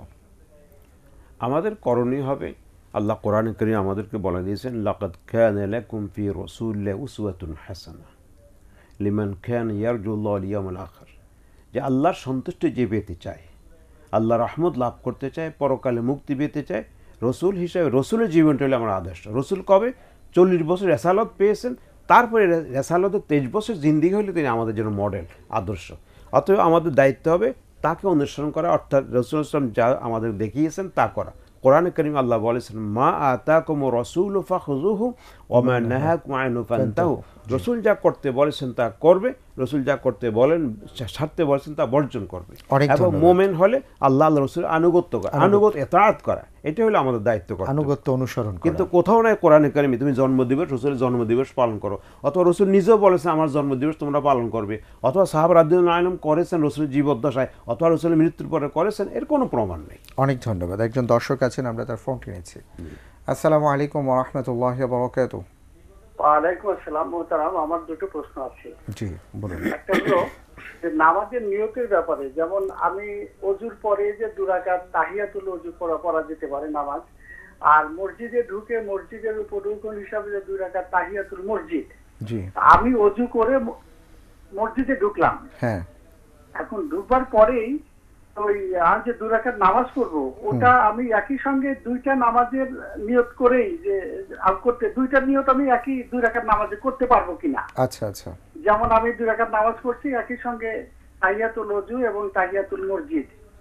আমাদের করণীয় হবে, আল্লাহ কোরআনে কারীম আমাদেরকে বলে দিয়েছেন, লাকাদ কানা লাকুম ফি রাসূলিল্লাহি উসওয়াতুন হাসানাহ লিমান কানা ইয়ারজুল্লাহ ওয়াল ইয়াউমাল আখির, যে আল্লাহর সন্তুষ্টি যে পেতে চায়, আল্লাহর রহমত লাভ করতে চায়, পরকালে মুক্তি পেতে চায়, রসুল হিসাবে রসুলের জীবনটা হলে আমার আদর্শ। রসুল কবে 40 বছর রেসালত পেয়েছেন, তারপরে রেসালতের 23 বছর জিন্দিগি হলে তিনি আমাদের জন্য মডেল, আদর্শ। অতএব আমাদের দায়িত্ব হবে তাকে অনুসরণ করা, অর্থাৎ রাসূল সাল্লাল্লাহু আলাইহি ওয়াসাল্লাম যা আমাদের দেখিয়েছেন তা করা। কোরআনে কারীম আল্লাহ বলেছেন, মা আতাকুমুর রাসূলু ফাখুযুহু ওয়া মা নাহাকুম আনহু ফান্তাহু, রসুল যা করতে বলেছেন তা করবে, রসুল যা করতে বলেন ছাড়তে বলেছেন তা বর্জন করবে। এবং মুমিন হলে আল্লাহ আল্লাহ রসুলের আনুগত্য করা, আনুগত্য ইতাআত করা, এটা হলো আমাদের দায়িত্ব, আনুগত্য অনুসরণ করা। কিন্তু কোথাও নাই কোরআনে কারীমে তুমি জন্মদিবস, রসুলের জন্মদিবস পালন করো, অথবা রসুল নিজেও বলেছেন আমার জন্মদিবস তোমরা পালন করবে, অথবা সাহাবা রাদিয়াল্লাহু আনহুম করেছেন রসুলের জীবদ্দশায়, অথবা রসুলের মৃত্যুর পরে করেছেন, এর কোনো প্রমাণ নেই। অনেক ধন্যবাদ। একজন দর্শক আছেন, আমরা তার ফোন কিনেছি। আসসালামু আলাইকুম ওয়া রাহমাতুল্লাহি ওয়া বারাকাতুহু। ওয়ালাইকুম আসসালাম মোহতারাম, আমার দুটো প্রশ্ন আছে। জি বলুন। একটা হলো যে নামাজের নিয়তের ব্যাপারে, যেমন আমি ওযুর পরে যে 2 রাকাত তাহিয়াতুল ওযু পড়া যেতে পারে নামাজ, আর মসজিদে ঢুকে মসজিদের উপর রুকন হিসাবে যে 2 রাকাত তাহিয়াতুল মসজিদ, জি আমি ওযু করে মসজিদে ঢুকলাম, হ্যাঁ, এখন ঢুকবার পরেই ওই আর যে 2 রাকাত নামাজ পড়বো, ওটা আমি একই সঙ্গে 2টা নামাজের নিয়ত করেই যে করতে, 2টা নিয়ত আমি একই 2 রাকাত নামাজে করতে পারবো কিনা? আচ্ছা আচ্ছা, যেমন আমি 2 রাকাত নামাজ পড়ছি একই সঙ্গে তাহিয়াতুল ওযু এবং তাহিয়াতুল মসজিদ,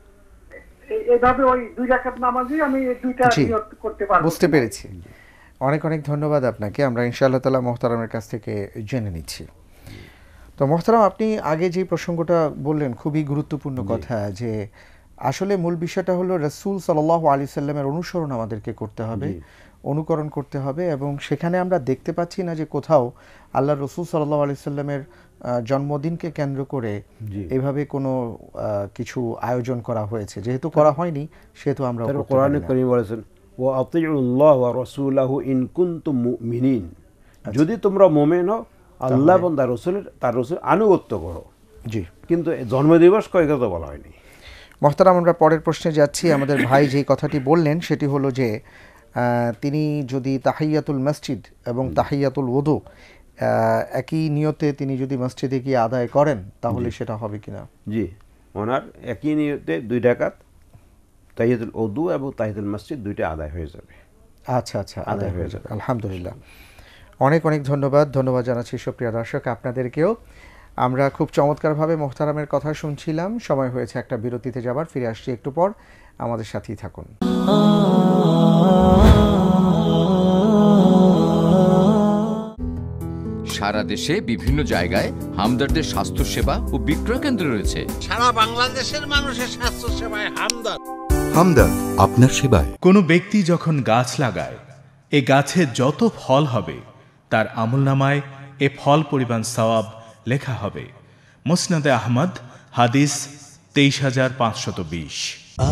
এইভাবে ওই 2 রাকাত নামাজে আমি এই 2টা নিয়ত করতে পারবো। বুঝতে পেরেছি। অনেক অনেক ধন্যবাদ আপনাকে। আমরা ইনশাআল্লাহ তাআলা মুহতারামের কাছ থেকে জেনে নিচ্ছি। তো মোহতারাম, আপনি আগে যে প্রসঙ্গটা বললেন খুবই গুরুত্বপূর্ণ কথা, যে আসলে মূল বিষয়টা হলো রাসূল সাল্লাল্লাহু আলাইহি সাল্লামের অনুসরণ আমাদেরকে করতে হবে, অনুকরণ করতে হবে, এবং সেখানে আমরা দেখতে পাচ্ছি না যে কোথাও আল্লাহর রাসূল সাল্লাল্লাহু আলাইহি সাল্লামের জন্মদিনকে কেন্দ্র করে এভাবে কোনো কিছু আয়োজন করা হয়েছে। যেহেতু করা হয়নি সেহেতু আমরা কোরআনে কারীম বলেছেন, ওয়া আতিউল্লাহ ওয়া রাসূলাহু ইন কুনতুম মুমিনিন, যদি তোমরা মুমিন হও আল্লাহ এবং তার রসুল আনুগত্য করো। জি, কিন্তু জন্মদিবস কয়েক কথা বলা হয়নি। মোহতারাম, আমরা পরের প্রশ্নে যাচ্ছি। আমাদের ভাই যেই কথাটি বললেন সেটি হলো যে তিনি যদি তাহিয়াতুল মসজিদ এবং তাহিয়াতুল ওযু একই নিয়তে তিনি যদি মসজিদে গিয়ে আদায় করেন তাহলে সেটা হবে কিনা? জি, ওনার একই নিয়তে 2 রাকাত তাহিয়াতুল ওযু এবং তাহিয়াতুল মসজিদ 2টা আদায় হয়ে যাবে। আচ্ছা আচ্ছা, আদায় হয়ে যাবে। আলহামদুলিল্লাহ, অনেক অনেক ধন্যবাদ। ধন্যবাদ জানাচ্ছি সুপ্রিয় দর্শক আপনাদেরকেও। আমরা খুব চমৎকারভাবে মোহতারামের কথা শুনছিলাম। সময় হয়েছে একটা বিরতিতে যাবার, ফিরে আসছি একটু পর, আমাদের সাথেই থাকুন। সারা দেশে বিভিন্ন জায়গায় হামদর্দের স্বাস্থ্য সেবা ও বিক্রয় কেন্দ্র রয়েছে। সারা বাংলাদেশের মানুষের স্বাস্থ্য সেবায় হামদর্দ। হামদর্দ আপনার সেবায়। কোনো ব্যক্তি যখন গাছ লাগায়, এ গাছে যত ফল হবে তার আমলনামায় এ ফল পরিমাণ সওয়াব লেখা হবে। মুসনাদে আহমদ, হাদিস 23520।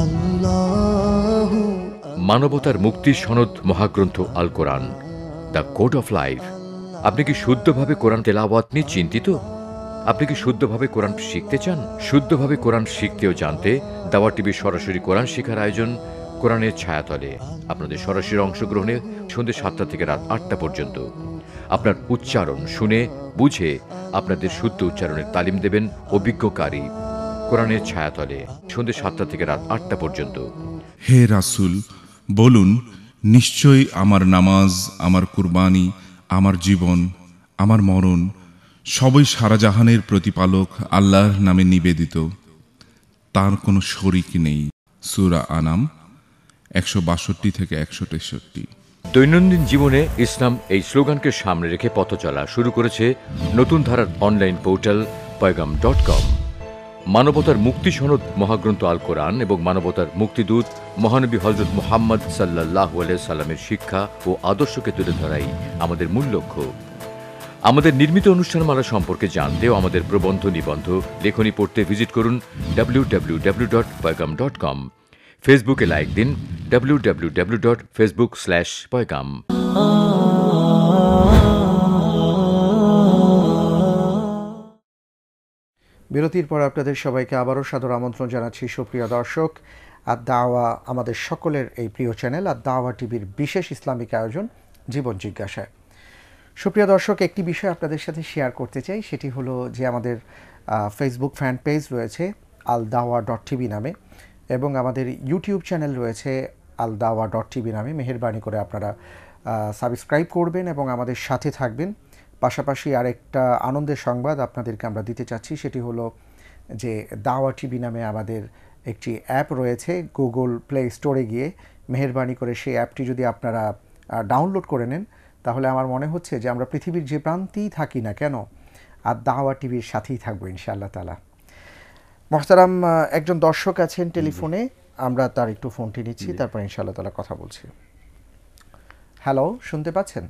মানবতার মুক্তির সনদ মহাগ্রন্থ আল কোরআন, দ্য কোড অফ লাইফ। আপনি কি শুদ্ধভাবে কোরআন তেলাওয়াত নিয়ে চিন্তিত? আপনি কি শুদ্ধভাবে কোরআন শিখতে চান? শুদ্ধভাবে কোরআন শিখতে ও জানতে দাওয়া টিভির সরাসরি কোরআন শেখার আয়োজন কোরআনের ছায়াতলে। আপনাদের সরাসরি অংশগ্রহণে সন্ধ্যে 7টা থেকে রাত 8টা পর্যন্ত। আপনার উচ্চারণ শুনে বুঝে আপনাদের শুদ্ধ উচ্চারণের তালিম দেবেন অভিজ্ঞকারী। কোরআনের ছায়াতলে সন্ধ্যে 7টা থেকে রাত 8টা পর্যন্ত। হে রাসূল, বলুন, নিশ্চয়ই আমার নামাজ, আমার কুরবানি, আমার জীবন, আমার মরণ সবই সারা জাহানের প্রতিপালক আল্লাহর নামে নিবেদিত। তার কোনো শরীক নেই। সূরা আনাম 162 থেকে 163। দৈনন্দিন জীবনে ইসলাম এই স্লোগানকে সামনে রেখে পথ চলা শুরু করেছে নতুন ধারার অনলাইন পোর্টাল পয়গাম.com। মানবতার মুক্তি সনদ মহাগ্রন্থ আল কোরআন এবং মানবতার মুক্তিদূত মহানবী হযরত মুহাম্মদ সাল্লাল্লাহু আলাইহি সাল্লামের শিক্ষা ও আদর্শকে তুলে ধরাই আমাদের মূল লক্ষ্য। আমাদের নির্মিত অনুষ্ঠানমালা সম্পর্কে জানতে ও আমাদের প্রবন্ধ নিবন্ধ লেখনী পড়তে ভিজিট করুন www.paygam.com। ফেসবুকে লাইক দিন www.facebook/paygam। বিরতির পর আপনাদের সবাইকে আবারও সাদর আমন্ত্রণ জানাচ্ছি সুপ্রিয় দর্শক। আর দাওয়া আমাদের সকলের এই প্রিয় চ্যানেল আর দাওয়া টিভির বিশেষ ইসলামিক আয়োজন জীবন জিজ্ঞাসায়। সুপ্রিয় দর্শক, একটি বিষয় আপনাদের সাথে শেয়ার করতে চাই, সেটি হলো যে আমাদের ফেসবুক ফ্যান পেজ রয়েছে al-dawa.tv নামে এবং আমাদের ইউটিউব চ্যানেল রয়েছে al-dawa.tv নামে। মেহেরবানি করে আপনারা সাবস্ক্রাইব করবেন এবং আমাদের সাথে থাকবেন। পাশাপাশি আরেকটা আনন্দের সংবাদ আপনাদেরকে আমরা দিতে চাচ্ছি, সেটি হলো যে দাওয়া টিভি নামে আমাদের একটি অ্যাপ রয়েছে। গুগল প্লে স্টোরে গিয়ে মেহেরবানি করে সেই অ্যাপটি যদি আপনারা ডাউনলোড করে নেন, তাহলে আমার মনে হচ্ছে যে আমরা পৃথিবীর যে প্রান্তেই থাকি না কেন আর দাওয়া টিভির সাথেই থাকবো ইনশাআল্লাহ তাআলা। মোহতারাম একজন দর্শক আছেন টেলিফোনে, আমরা তার একটু ফোনটি নিচ্ছি, তারপর ইনশাআল্লাহ তাআলা কথা বলছি। হ্যালো, শুনতে পাচ্ছেন?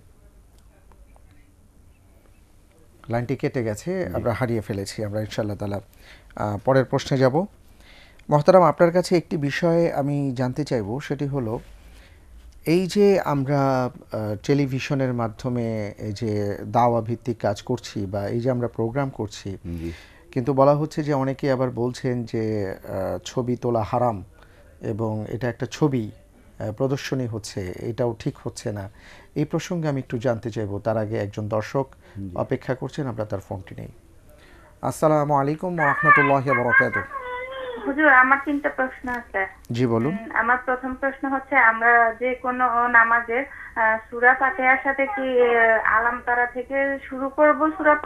লাইনটি কেটে গেছে, আমরা হারিয়ে ফেলেছি। আমরা ইনশাআল্লাহ তাআলা পরের প্রশ্নে যাব। মোহতারাম, আপনার কাছে একটি বিষয়ে আমি জানতে চাইব, সেটি হলো এই যে আমরা টেলিভিশনের মাধ্যমে এই যে দাওয়া ভিত্তিক কাজ করছি বা এই যে আমরা প্রোগ্রাম করছি, কিন্তু বলা হচ্ছে যে অনেকে আবার বলছেন যে ছবি তোলা হারাম এবং এটা একটা ছবি প্রদর্শনী হচ্ছে, এটাও ঠিক হচ্ছে না। এই প্রসঙ্গে আমি একটু জানতে চাইবো। তার আগে একজন দর্শক অপেক্ষা করছেন, আমরা তার ফোনটি নেই। আসসালামু আলাইকুম ওয়া রাহমাতুল্লাহি ওয়া বারাকাতুহু। হুজুর, আমার তিনটা প্রশ্ন আছে। জি বলুন। আমার প্রথম প্রশ্ন হচ্ছে, আমরা যে কোনো নামাজে সূরা ফাতিহার সাথে কি আলাম তারা থেকে শুরু করব সূরা?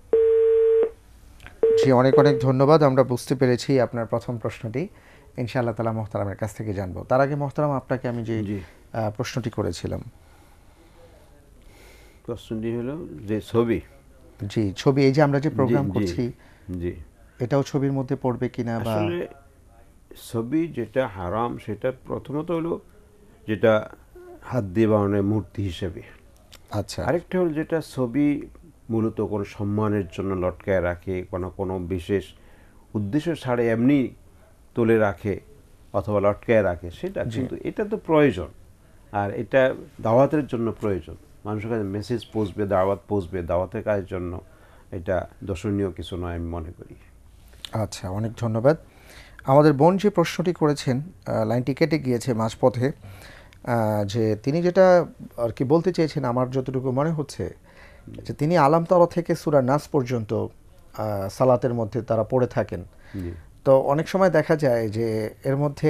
জি, অনেক অনেক ধন্যবাদ। আমরা বুঝতে পেরেছি আপনার প্রথম প্রশ্নটি। ইনশাআল্লাহ তাআলা মোহতারামের কাছ থেকে জানবো। তার আগে মোহতারাম, আপনাকে আমি যে প্রশ্নটি করেছিলাম, প্রশ্নটি হলো যে ছবি, জি ছবি, এই যে আমরা যে প্রোগ্রাম করছি, জি এটাও ছবির মধ্যে পড়বে কিনা? বা আসলে ছবি যেটা হারাম সেটা প্রথমত হলো যেটা হাত দিয়ে বানানো মূর্তি হিসেবে। আচ্ছা। আরেকটা হলো যেটা ছবি মূলত কোনো সম্মানের জন্য লটকায় রাখে, কোনো বিশেষ উদ্দেশ্য ছাড়া এমনি তুলে রাখে অথবা লটকায় রাখে, সেটা কিন্তু এটা তো প্রয়োজন। আর এটা দাওয়াতের জন্য প্রয়োজন, মানুষের কাছে মেসেজ পৌঁছবে, দাওয়াত পৌঁছবে, দাওয়াতের কাজের জন্য এটা দর্শনীয় কিছু নয় আমি মনে করি। আচ্ছা, অনেক ধন্যবাদ। আমাদের বোন যে প্রশ্নটি করেছেন, লাইনটি কেটে গিয়েছে মাঝপথে, যে তিনি যেটা আর কি বলতে চেয়েছেন, আমার যতটুকু মনে হচ্ছে যে তিনি আলাম তারা থেকে সূরা নাস পর্যন্ত সালাতের মধ্যে তারা পড়ে থাকেন। তো অনেক সময় দেখা যায় যে এর মধ্যে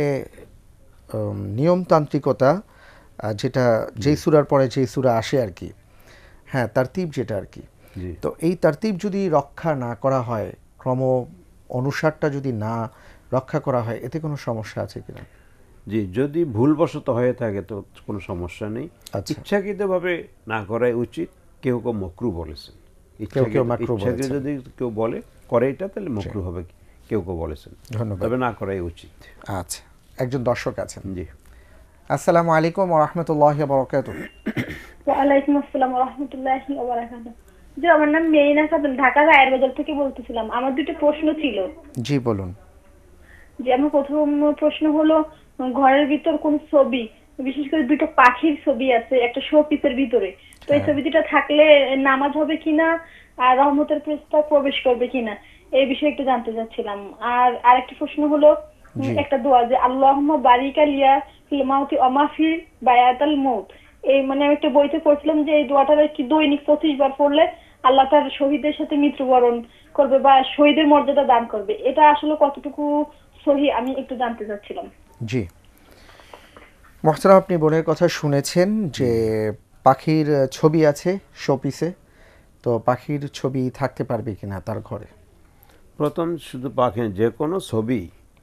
নিয়মতান্ত্রিকতা, যেটা যেই সূরার পরে যেই সূরা আসে আর কি, হ্যাঁ তারতিব যেটা আর কি, তো এই তারতিব যদি রক্ষা না করা হয়, ক্রম অনুসারটা যদি না রক্ষা করা হয়, এতে কোনো সমস্যা আছে কিনা? জি, যদি ভুলবশত হয়ে থাকে তো কোনো সমস্যা নেই। ইচ্ছাকৃতভাবে না করাই উচিত। কেউ কেউ মাকরু বলেছেন, ইচ্ছাকৃত যদি কেউ বলে করে এটা, তাহলে মাকরু হবে, কেউ কেউ বলেছেন। ধন্যবাদ। তবে না করাই উচিত। আচ্ছা, একজন দর্শক আছেন। জি, আসসালামু আলাইকুম ওয়া রাহমাতুল্লাহি ওয়া বারাকাতুহু। ওয়া আলাইকুম আসসালাম ওয়া রাহমাতুল্লাহি ওয়া বারাকাতুহু। জি, আমার নাম মেইনা খাতুন, ঢাকা রায়ের বাজার থেকে বলতেছিলাম। আমার দুটো প্রশ্ন ছিল। জি বলুন। যে আমার প্রথম প্রশ্ন হলো, ঘরের ভিতর কোন ছবি, বিশেষ করে দুটো পাখির ছবি আছে একটা শোপিসের ভিতরে, তো এই ছবি দুটো থাকলে নামাজ হবে কিনা আর রহমতের প্রস্তাব প্রবেশ করবে কিনা, এই বিষয়ে একটু জানতে চাচ্ছিলাম। আর আরেকটা প্রশ্ন হলো, একটা দোয়া যে আল্লাহুম্মা বারিক লিয়া ফিল মাউতি ওয়া মা ফি বায়াতাল মউত, এই মানে আমি একটা বইতে পড়ছিলাম যে এই দোয়াটা কি দৈনিক 25 বার পড়লে আল্লাহ তার শহীদের সাথে মৃত্যুবরণ করবে বা শহীদের মর্যাদা দান করবে, এটা আসলে কতটুকু সহি আমি একটু জানতে চাচ্ছিলাম। জি মোহতারাম, আপনি বোনের কথা শুনেছেন যে পাখির ছবি আছে শোপিসে, তো পাখির ছবি থাকতে পারবে কিনা তার ঘরে? প্রথম শুধু পাখি, যে কোনো ছবি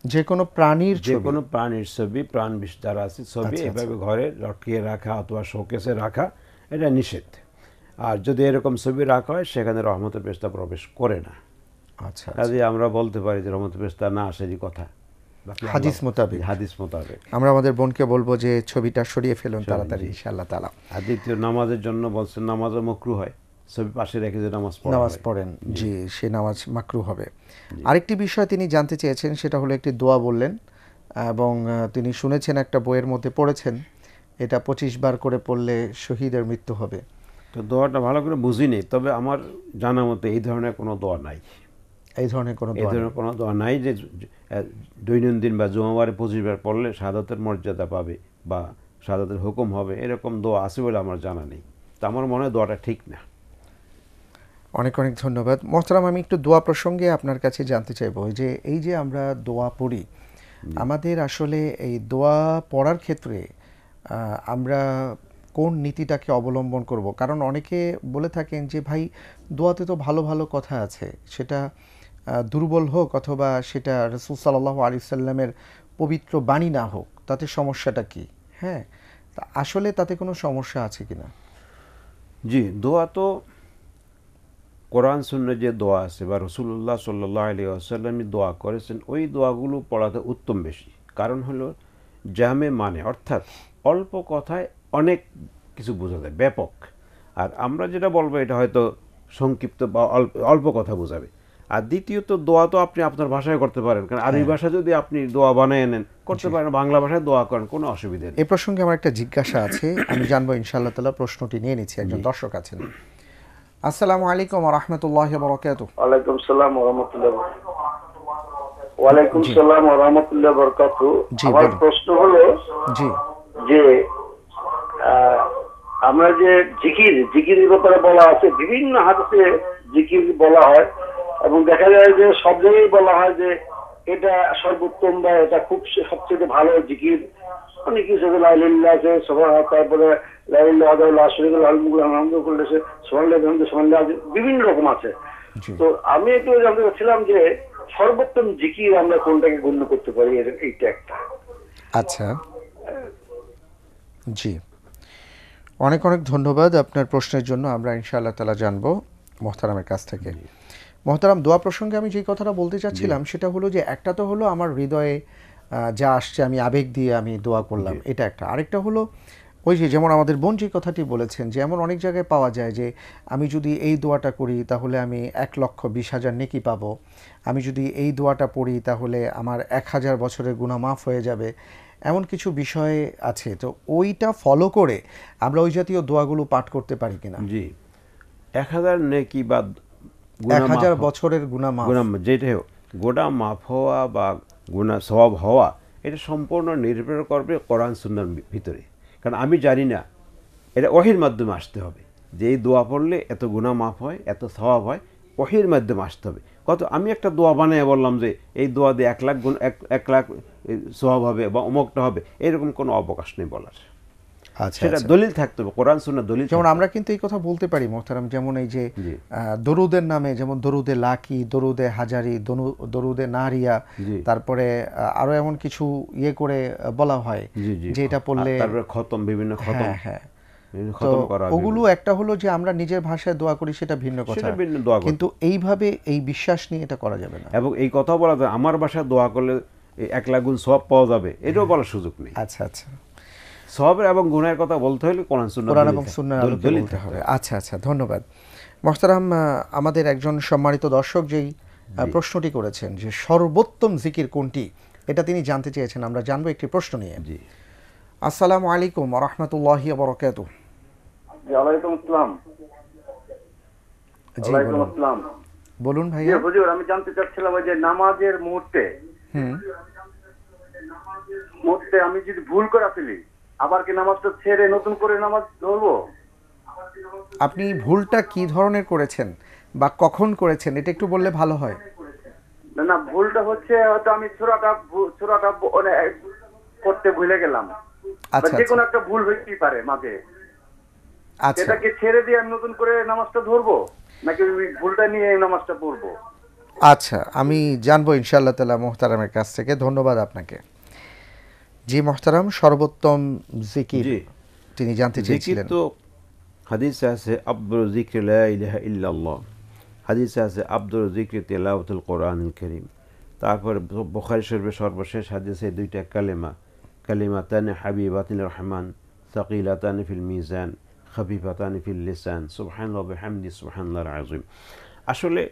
যে কোনো প্রাণীর ছবি, প্রাণ যারা আছে ছবি এভাবে ঘরে লটকিয়ে রাখা অথবা শোকেসে রাখা এটা নিষেধ। আর যদি এরকম ছবি রাখা হয় সেখানে রহমতের ফেরেশতা প্রবেশ করে না। আচ্ছা, কাজে আমরা বলতে পারি যে রহমতের ফেরেশতা না আসারই কথা হাদিস মোতাবেক। আমরা আমাদের বোনকে বলবো যে ছবিটা সরিয়ে ফেলুন তাড়াতাড়ি ইনশাআল্লাহ তাআলা। আর দ্বিতীয় নামাজের জন্য বলছেন নামাজও মাকরুহ হয়, ছবি পাশে রেখে যে নামাজ পড়েন, জি সে নামাজ মাকরুহ হবে। আরেকটি বিষয় তিনি জানতে চেয়েছেন সেটা হলো একটি দোয়া বললেন এবং তিনি শুনেছেন একটা বইয়ের মধ্যে পড়েছেন এটা 25 বার করে পড়লে শহীদের মৃত্যু হবে। তো দোয়াটা ভালো করে বুঝিনি, তবে আমার জানা মতে এই ধরনের কোনো দোয়া নাই। এই ধরনের কোনো দোয়া নাই যে দৈনন্দিন বা জুমাবারে 25 বার পড়লে শাহাদাতের মর্যাদা পাবে বা শাহাদাতের হুকুম হবে, এরকম দোয়া আছে বলে আমার জানা নেই। তা আমার মনে হয় দোয়াটা ঠিক না। অনেক অনেক ধন্যবাদ মোহতারাম। আমি একটু দোয়া প্রসঙ্গে আপনার কাছে জানতে চাইবো যে এই যে আমরা দোয়া পড়ি, আমাদের আসলে এই দোয়া পড়ার ক্ষেত্রে আমরা কোন নীতিটাকে অবলম্বন করব? কারণ অনেকে বলে থাকেন যে ভাই দোয়াতে তো ভালো ভালো কথা আছে, সেটা দুর্বল হোক অথবা সেটা রাসূল সাল্লাল্লাহু আলাইহি সাল্লামের পবিত্র বাণী না হোক, তাতে সমস্যাটা কি? হ্যাঁ, আসলে তাতে কোনো সমস্যা আছে কিনা? জি, দোয়া তো কোরআন সুন্নাহ যে দোয়া আছে বা রাসূলুল্লাহ সাল্লাল্লাহু আলাইহি ওয়াসাল্লাম দোয়া করেছেন ওই দোয়াগুলো পড়াতে উত্তম বেশি। কারণ হলো জামে মানে, অর্থাৎ অল্প কথায় অনেক কিছু বোঝা যায়, ব্যাপক। আর আমরা যেটা বলবো এটা হয়তো সংক্ষিপ্ত বা অল্প কথা বোঝাবে। আর দ্বিতীয়ত দোয়া তো আপনি আপনার ভাষায় করতে পারেন, কারণ আরবি ভাষা যদি আপনি দোয়া বানিয়ে নেন করতে পারেন, বাংলা ভাষায় দোয়া করেন, কোনো অসুবিধা নেই। এই প্রসঙ্গে আমার একটা জিজ্ঞাসা আছে, আমি জানবো ইনশাআল্লাহ তাআলা। প্রশ্নটি নিয়ে নিচ্ছি, একজন দর্শক আছেন। আসসালামু আলাইকুম ওয়া রাহমাতুল্লাহি ওয়া বারাকাতুহু। ওয়ালাইকুম আসসালাম ওয়া রাহমাতুল্লাহি ওয়ালাইকুম আসসালাম ওয়া রাহমাতুল্লাহি ওয়া বারাকাতুহু। আমার প্রশ্ন হলো যে আমরা যে জিকিরের ব্যাপারে বলা আছে, বিভিন্ন হাদিসে জিকির বলা হয় এবং দেখা যায় যে সব জায়গায় বলা হয় যে এটা সর্বোত্তম বা এটা খুব সবচেয়ে ভালো জিকির। অনেক কিছু আছে, লাইলিল্লাহ আছে, সুবহানাল্লাহ, তারপরে লাইলিল্লাহ আদাল্লাহ শরীকুল আলহামদুলিল্লাহ আছে, সুবহানাল্লাহ, বিভিন্ন রকম আছে। তো আমি একটু জানতে চাচ্ছিলাম যে সর্বোত্তম জিকির আমরা কোনটাকে গণ্য করতে পারি, এইটা একটা। আচ্ছা, জি অনেক অনেক ধন্যবাদ আপনার প্রশ্নের জন্য। আমরা ইনশাআল্লাহ তাআলা জানবো মোহতারামের কাছ থেকে। মোহতারাম, দোয়া প্রসঙ্গে আমি যেই কথাটা বলতে চাচ্ছিলাম সেটা হলো যে একটা তো হলো আমার হৃদয়ে যা আসছে আমি আবেগ দিয়ে আমি দোয়া করলাম, এটা একটা। আরেকটা হলো ওই যে যেমন আমাদের বোন যে কথাটি বলেছেন যে এমন অনেক জায়গায় পাওয়া যায় যে আমি যদি এই দোয়াটা করি তাহলে আমি 1,20,000 নেকি পাবো, আমি যদি এই দোয়াটা পড়ি তাহলে আমার 1000 বছরের গুনাহ মাফ হয়ে যাবে, এমন কিছু বিষয় আছে। তো ওইটা ফলো করে আমরা ওই জাতীয় দোয়াগুলো পাঠ করতে পারি কিনা? জি, 1000 নেকি বা 1000 বছরের গুনাহ মাফ, যেটাই হোক, গুনাহ মাফ হওয়া বা গুনাহ সওয়াব হওয়া এটা সম্পূর্ণ নির্ভর করবে কোরআন সুন্নাহর ভিতরে। কারণ আমি জানি না, এটা ওহীর মাধ্যমে আসতে হবে যে এই দোয়া পড়লে এত গুনাহ মাফ হয়, এত সওয়াব হয়, ওহীর মাধ্যমে আসতে হবে। আমি একটা দোয়া বানিয়ে বললাম যে এই দোয়া দিয়ে 1 লাখ সওয়াব হবে বা অমুকটা হবে, এরকম কোনো অবকাশ নেই বলার। আচ্ছা, সেটা দলিল থাকতে হবে, কোরআন সুন্নাহ দলিল। যেমন আমরা কিন্তু এই কথা বলতে পারি মোহতারাম, যেমন এই যে দরুদের নামে, যেমন দরুদে লাকি, দরুদে হাজারি, দরুদে নারিয়া, তারপরে আরো এমন কিছু ইয়ে করে বলা হয় যে এটা পড়লে তারপরে খতম, বিভিন্ন খতম, হ্যাঁ ওগুলো একটা হলো যে আমরা নিজের ভাষায় দোয়া করি, সেটা ভিন্ন কথা, কিন্তু এইভাবে এই বিশ্বাস নিয়ে এটা করা যাবে না। এবং এই কথা বলা যায় আমার ভাষায় দোয়া করলে 1 লাখ গুণ সওয়াব পাওয়া যাবে, এটাও বলার সুযোগ নেই। আচ্ছা আচ্ছা, সওয়াবের এবং গুনাহের কথা বলতে হলে কোরআন এবং সুন্নাহর আলোকে বলতে হবে। আচ্ছা আচ্ছা, ধন্যবাদ মোহতারাম। আমাদের একজন সম্মানিত দর্শক যেই প্রশ্নটি করেছেন যে সর্বোত্তম জিকির কোনটি, এটা তিনি জানতে চেয়েছেন, আমরা জানবো একটি প্রশ্ন নিয়ে। জি, আসসালামু আলাইকুম ওয়া রাহমাতুল্লাহি ওয়া বারাকাতুহু। ওয়ালাইকুম আসসালাম। ওয়ালাইকুম আসসালাম। বলুন ভাইয়া। হুজুর, আমি জানতে চাচ্ছিলাম যে নামাজের মুহূর্তে আমি যদি ভুল করে ফেলি, আবার কি নামাজটা ছেড়ে নতুন করে নামাজ ধরবো? আপনি ভুলটা কি ধরনের করেছেন বা কখন করেছেন এটা একটু বললে ভালো হয়। না, ভুলটা হচ্ছে হয়তো আমি সূরাটা করতে ভুলে গেলাম, আচ্ছা, যে কোনো একটা ভুল হইতেই পারে মাঝে। এটাকে ছেড়ে দিয়ে আমি নতুন করে নামাজটা ধরবো নাকি ভুলটা নিয়ে নামাজটা পড়বো? আচ্ছা, আমি জানবো ইনশাআল্লাহ তাআলা মুহতারামের কাছ থেকে। ধন্যবাদ আপনাকে। জি মুহতারাম, সর্বোত্তম জিকির তিনি জানতে চেয়েছিলেন। জিকির তো হাদিসে আছে আফদালু যিকরি লা ইলাহা ইল্লাল্লাহ, হাদিসে আছে আফদালু যিকরি তিলাওয়াতুল কোরআনুল কারীম। তারপর বুখারী শরীফের সর্বশেষ হাদিসে দুইটা কালেমা, কালিমাতানি হাবিবাতির রহমান সাকিলাতানি ফিল মিজান খাফিফাতানি ফিল লিসান সুবহানাল্লাহি ওয়া বিহামদিহি সুবহানাল্লাহিল আযীম। আসলে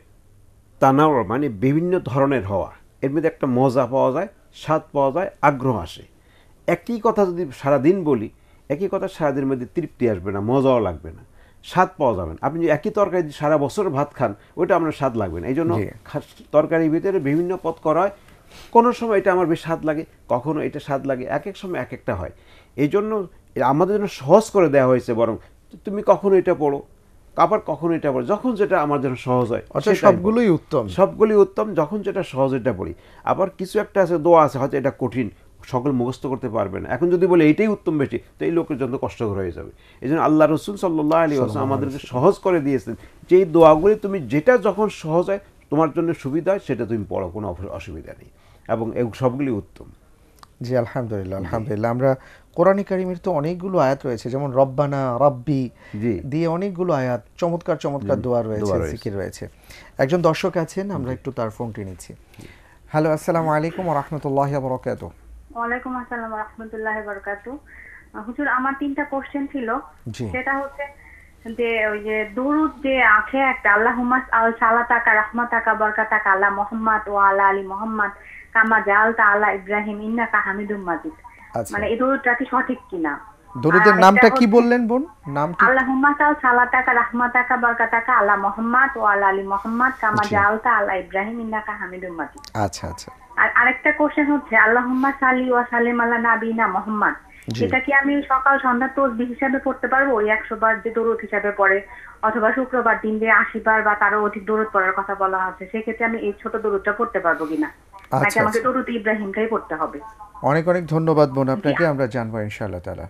তানাও মানে বিভিন্ন ধরনের হওয়া, এর মধ্যে একটা মজা পাওয়া যায়, স্বাদ পাওয়া যায়, আগ্রহ আসে। একই কথা যদি সারাদিন বলি, একই কথা সারাদিনের মধ্যে তৃপ্তি আসবে না, মজাও লাগবে না, স্বাদ পাওয়া যাবে না। আপনি যদি একই তরকারি সারা বছর ভাত খান, ওইটা আপনার স্বাদ লাগবে না। এই জন্য তরকারির ভিতরে বিভিন্ন পদ করা হয়। কোনো সময় এটা আমার বেশ স্বাদ লাগে, কখনো এটা স্বাদ লাগে, এক এক সময় এক একটা হয়। এই জন্য আমাদের জন্য সহজ করে দেওয়া হয়েছে, বরং তুমি কখনো এটা পড়ো, আবার কখনো এটা পড়ো, যখন যেটা আমার জন্য সহজ হয়। সবগুলোই উত্তম, সবগুলোই উত্তম, যখন যেটা সহজ এটা পড়ি। আবার কিছু একটা আছে, দোয়া আছে, হয়তো এটা কঠিন, সকল মুখস্থ করতে পারবে না। এখন যদি বলে এইটাই উত্তম বেশি, তো এই লোকের জন্য কষ্টকর হয়ে যাবে। এই জন্য আল্লাহ রসুল সাল্লাল্লাহু আলাইহি ওয়াসাল্লাম আমাদেরকে সহজ করে দিয়েছেন যে এই দোয়াগুলি তুমি যেটা যখন সহজ হয়, তোমার জন্য সুবিধা হয়, সেটা তুমি পড়ো, কোনো অসুবিধা নেই, এবং এই সবগুলি উত্তম। জি আলহামদুলিল্লাহ, আলহামদুলিল্লাহ। আমরা কোরআনে কারিমের তো অনেকগুলো আয়াত রয়েছে, যেমন রব্বানা রব্বি দিয়ে অনেকগুলো আয়াত, চমৎকার চমৎকার দোয়া রয়েছে, জিকির রয়েছে। একজন দর্শক আছেন, আমরা একটু তার ফোনটি নিচ্ছি। হ্যালো, আসসালামু আলাইকুম ওয়া রাহমাতুল্লাহি ওয়া বারাকাতুহু। ওয়ালাইকুম আসসালাম ওয়া রাহমাতুল্লাহি ওয়া বারাকাতুহু। হুজুর, আমার 3টা কোশ্চেন ছিল। সেটা হচ্ছে যে ওই যে দরুদ যে আছে একটা, আল্লাহুম্মা সালাতাকা রাহমাতাকা বারাকাতাকা আলা মুহাম্মাদ ওয়া আলা আলি মুহাম্মাদ কামা জাআলতা আলা ইব্রাহিম ইন্নাকা হামিদুম মাজিদ, মানে এই দরুদটা কি সঠিক কিনা? দরুদের নামটা কি বললেন বোন? নামটা আল্লাহুম্মা সালাতাকা রাহমাতাকা বারাকাতাকা আলা মুহাম্মাদ ওয়া আলা আলি মুহাম্মাদ কামা জাআলতা আলা ইব্রাহিম ইন্নাকা হামিদুম মাজিদ। আচ্ছা আচ্ছা। আর আরেকটা কোশ্চেন হচ্ছে আল্লাহুম্মা সাল্লি ওয়া সাল্লিম আলা নাবিনা মুহাম্মাদ, এটা কি আমি সকাল সন্ধ্যা তাসবিহ হিসাবে পড়তে পারবো, ওই 100 বার যে দরুদ হিসাবে পড়ে, অথবা শুক্রবার দিন যে 80 বার বা তারও অধিক দরুদ পড়ার কথা বলা আছে, সেক্ষেত্রে আমি এই ছোট দরুদটা পড়তে পারবো কিনা, নাকি আমাকে দরুদ ইব্রাহিমটাই পড়তে হবে? অনেক অনেক ধন্যবাদ বোন আপনাকে, আমরা জানবো ইনশাআল্লাহ তাআলা।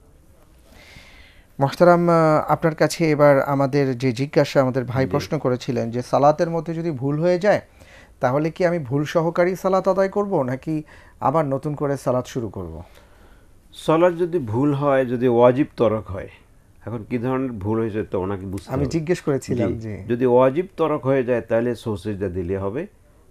মুহতারাম, আপনার কাছে এবার আমাদের যে জিজ্ঞাসা আমাদের ভাই প্রশ্ন করেছিলেন যে সালাতের মধ্যে যদি ভুল হয়ে যায়, তাহলে কি আমি ভুল সহকারী সালাত আদায় করব, নাকি আবার নতুন করে সালাত শুরু করব? সালাত যদি ভুল হয়, যদি ওয়াজিব তরক হয়, এখন কি ধরনের ভুল হয়েছে তো ওনাকে বুঝতে হবে। আমি জিজ্ঞেস করেছিলাম যে যদি ওয়াজিব তরক হয়ে যায় তাহলে সুজদা দিলে হবে।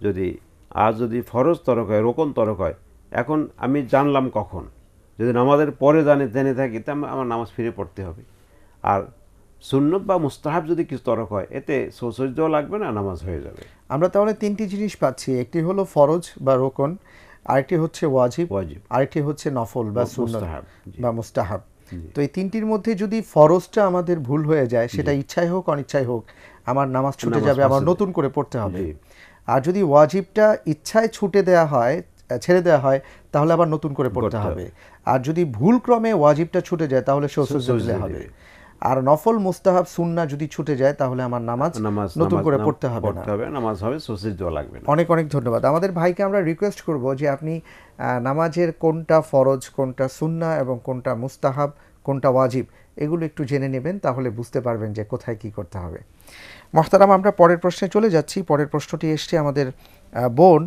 যদি ফরজ তরক হয়, রোকন তরক হয়, এখন আমি জানলাম কখন, যদি নামাজের পরে জেনে থাকি তা আমার নামাজ ফিরে পড়তে হবে। আর সুন্নত বা মুস্তাহাব যদি কিছু তরক হয়, এতে সুজদাও লাগবে না, নামাজ হয়ে যাবে। আমরা তাহলে 3টি জিনিস পাচ্ছি, একটি হলো ফরজ বা রোকন, আরেকটি হচ্ছে ওয়াজিব, আরেকটি হচ্ছে নফল বা সুন্নাত বা মুস্তাহাব। তো এই 3টির মধ্যে যদি ফরজটা আমাদের ভুল হয়ে যায়, সেটা ইচ্ছায় হোক অনিচ্ছায় হোক, আমার নামাজ ছুটে যাবে, আবার নতুন করে পড়তে হবে। আর যদি ওয়াজিবটা ইচ্ছায় ছেড়ে দেওয়া হয়, তাহলে আবার নতুন করে পড়তে হবে। আর যদি ভুল ক্রমে ওয়াজিবটা ছুটে যায়, তাহলে সুজদা দিতে হবে। আর নফল মুস্তাহাব সুন্নাহ যদি ছুটে যায়, তাহলে আমার নামাজ নতুন করে পড়তে হবে না, নামাজ হবে, সুজদা লাগবে না। অনেক অনেক ধন্যবাদ। আমাদের ভাইকে আমরা রিকোয়েস্ট করব যে আপনি নামাজের কোনটা ফরজ, কোনটা সুন্নাহ এবং কোনটা মুস্তাহাব, কোনটা ওয়াজিব, এগুলো একটু জেনে নেবেন, তাহলে বুঝতে পারবেন যে কোথায় কি করতে হবে। মুহতারাম, আমরা পরের প্রশ্নে চলে যাচ্ছি। পরের প্রশ্নটি এসছে আমাদের বোন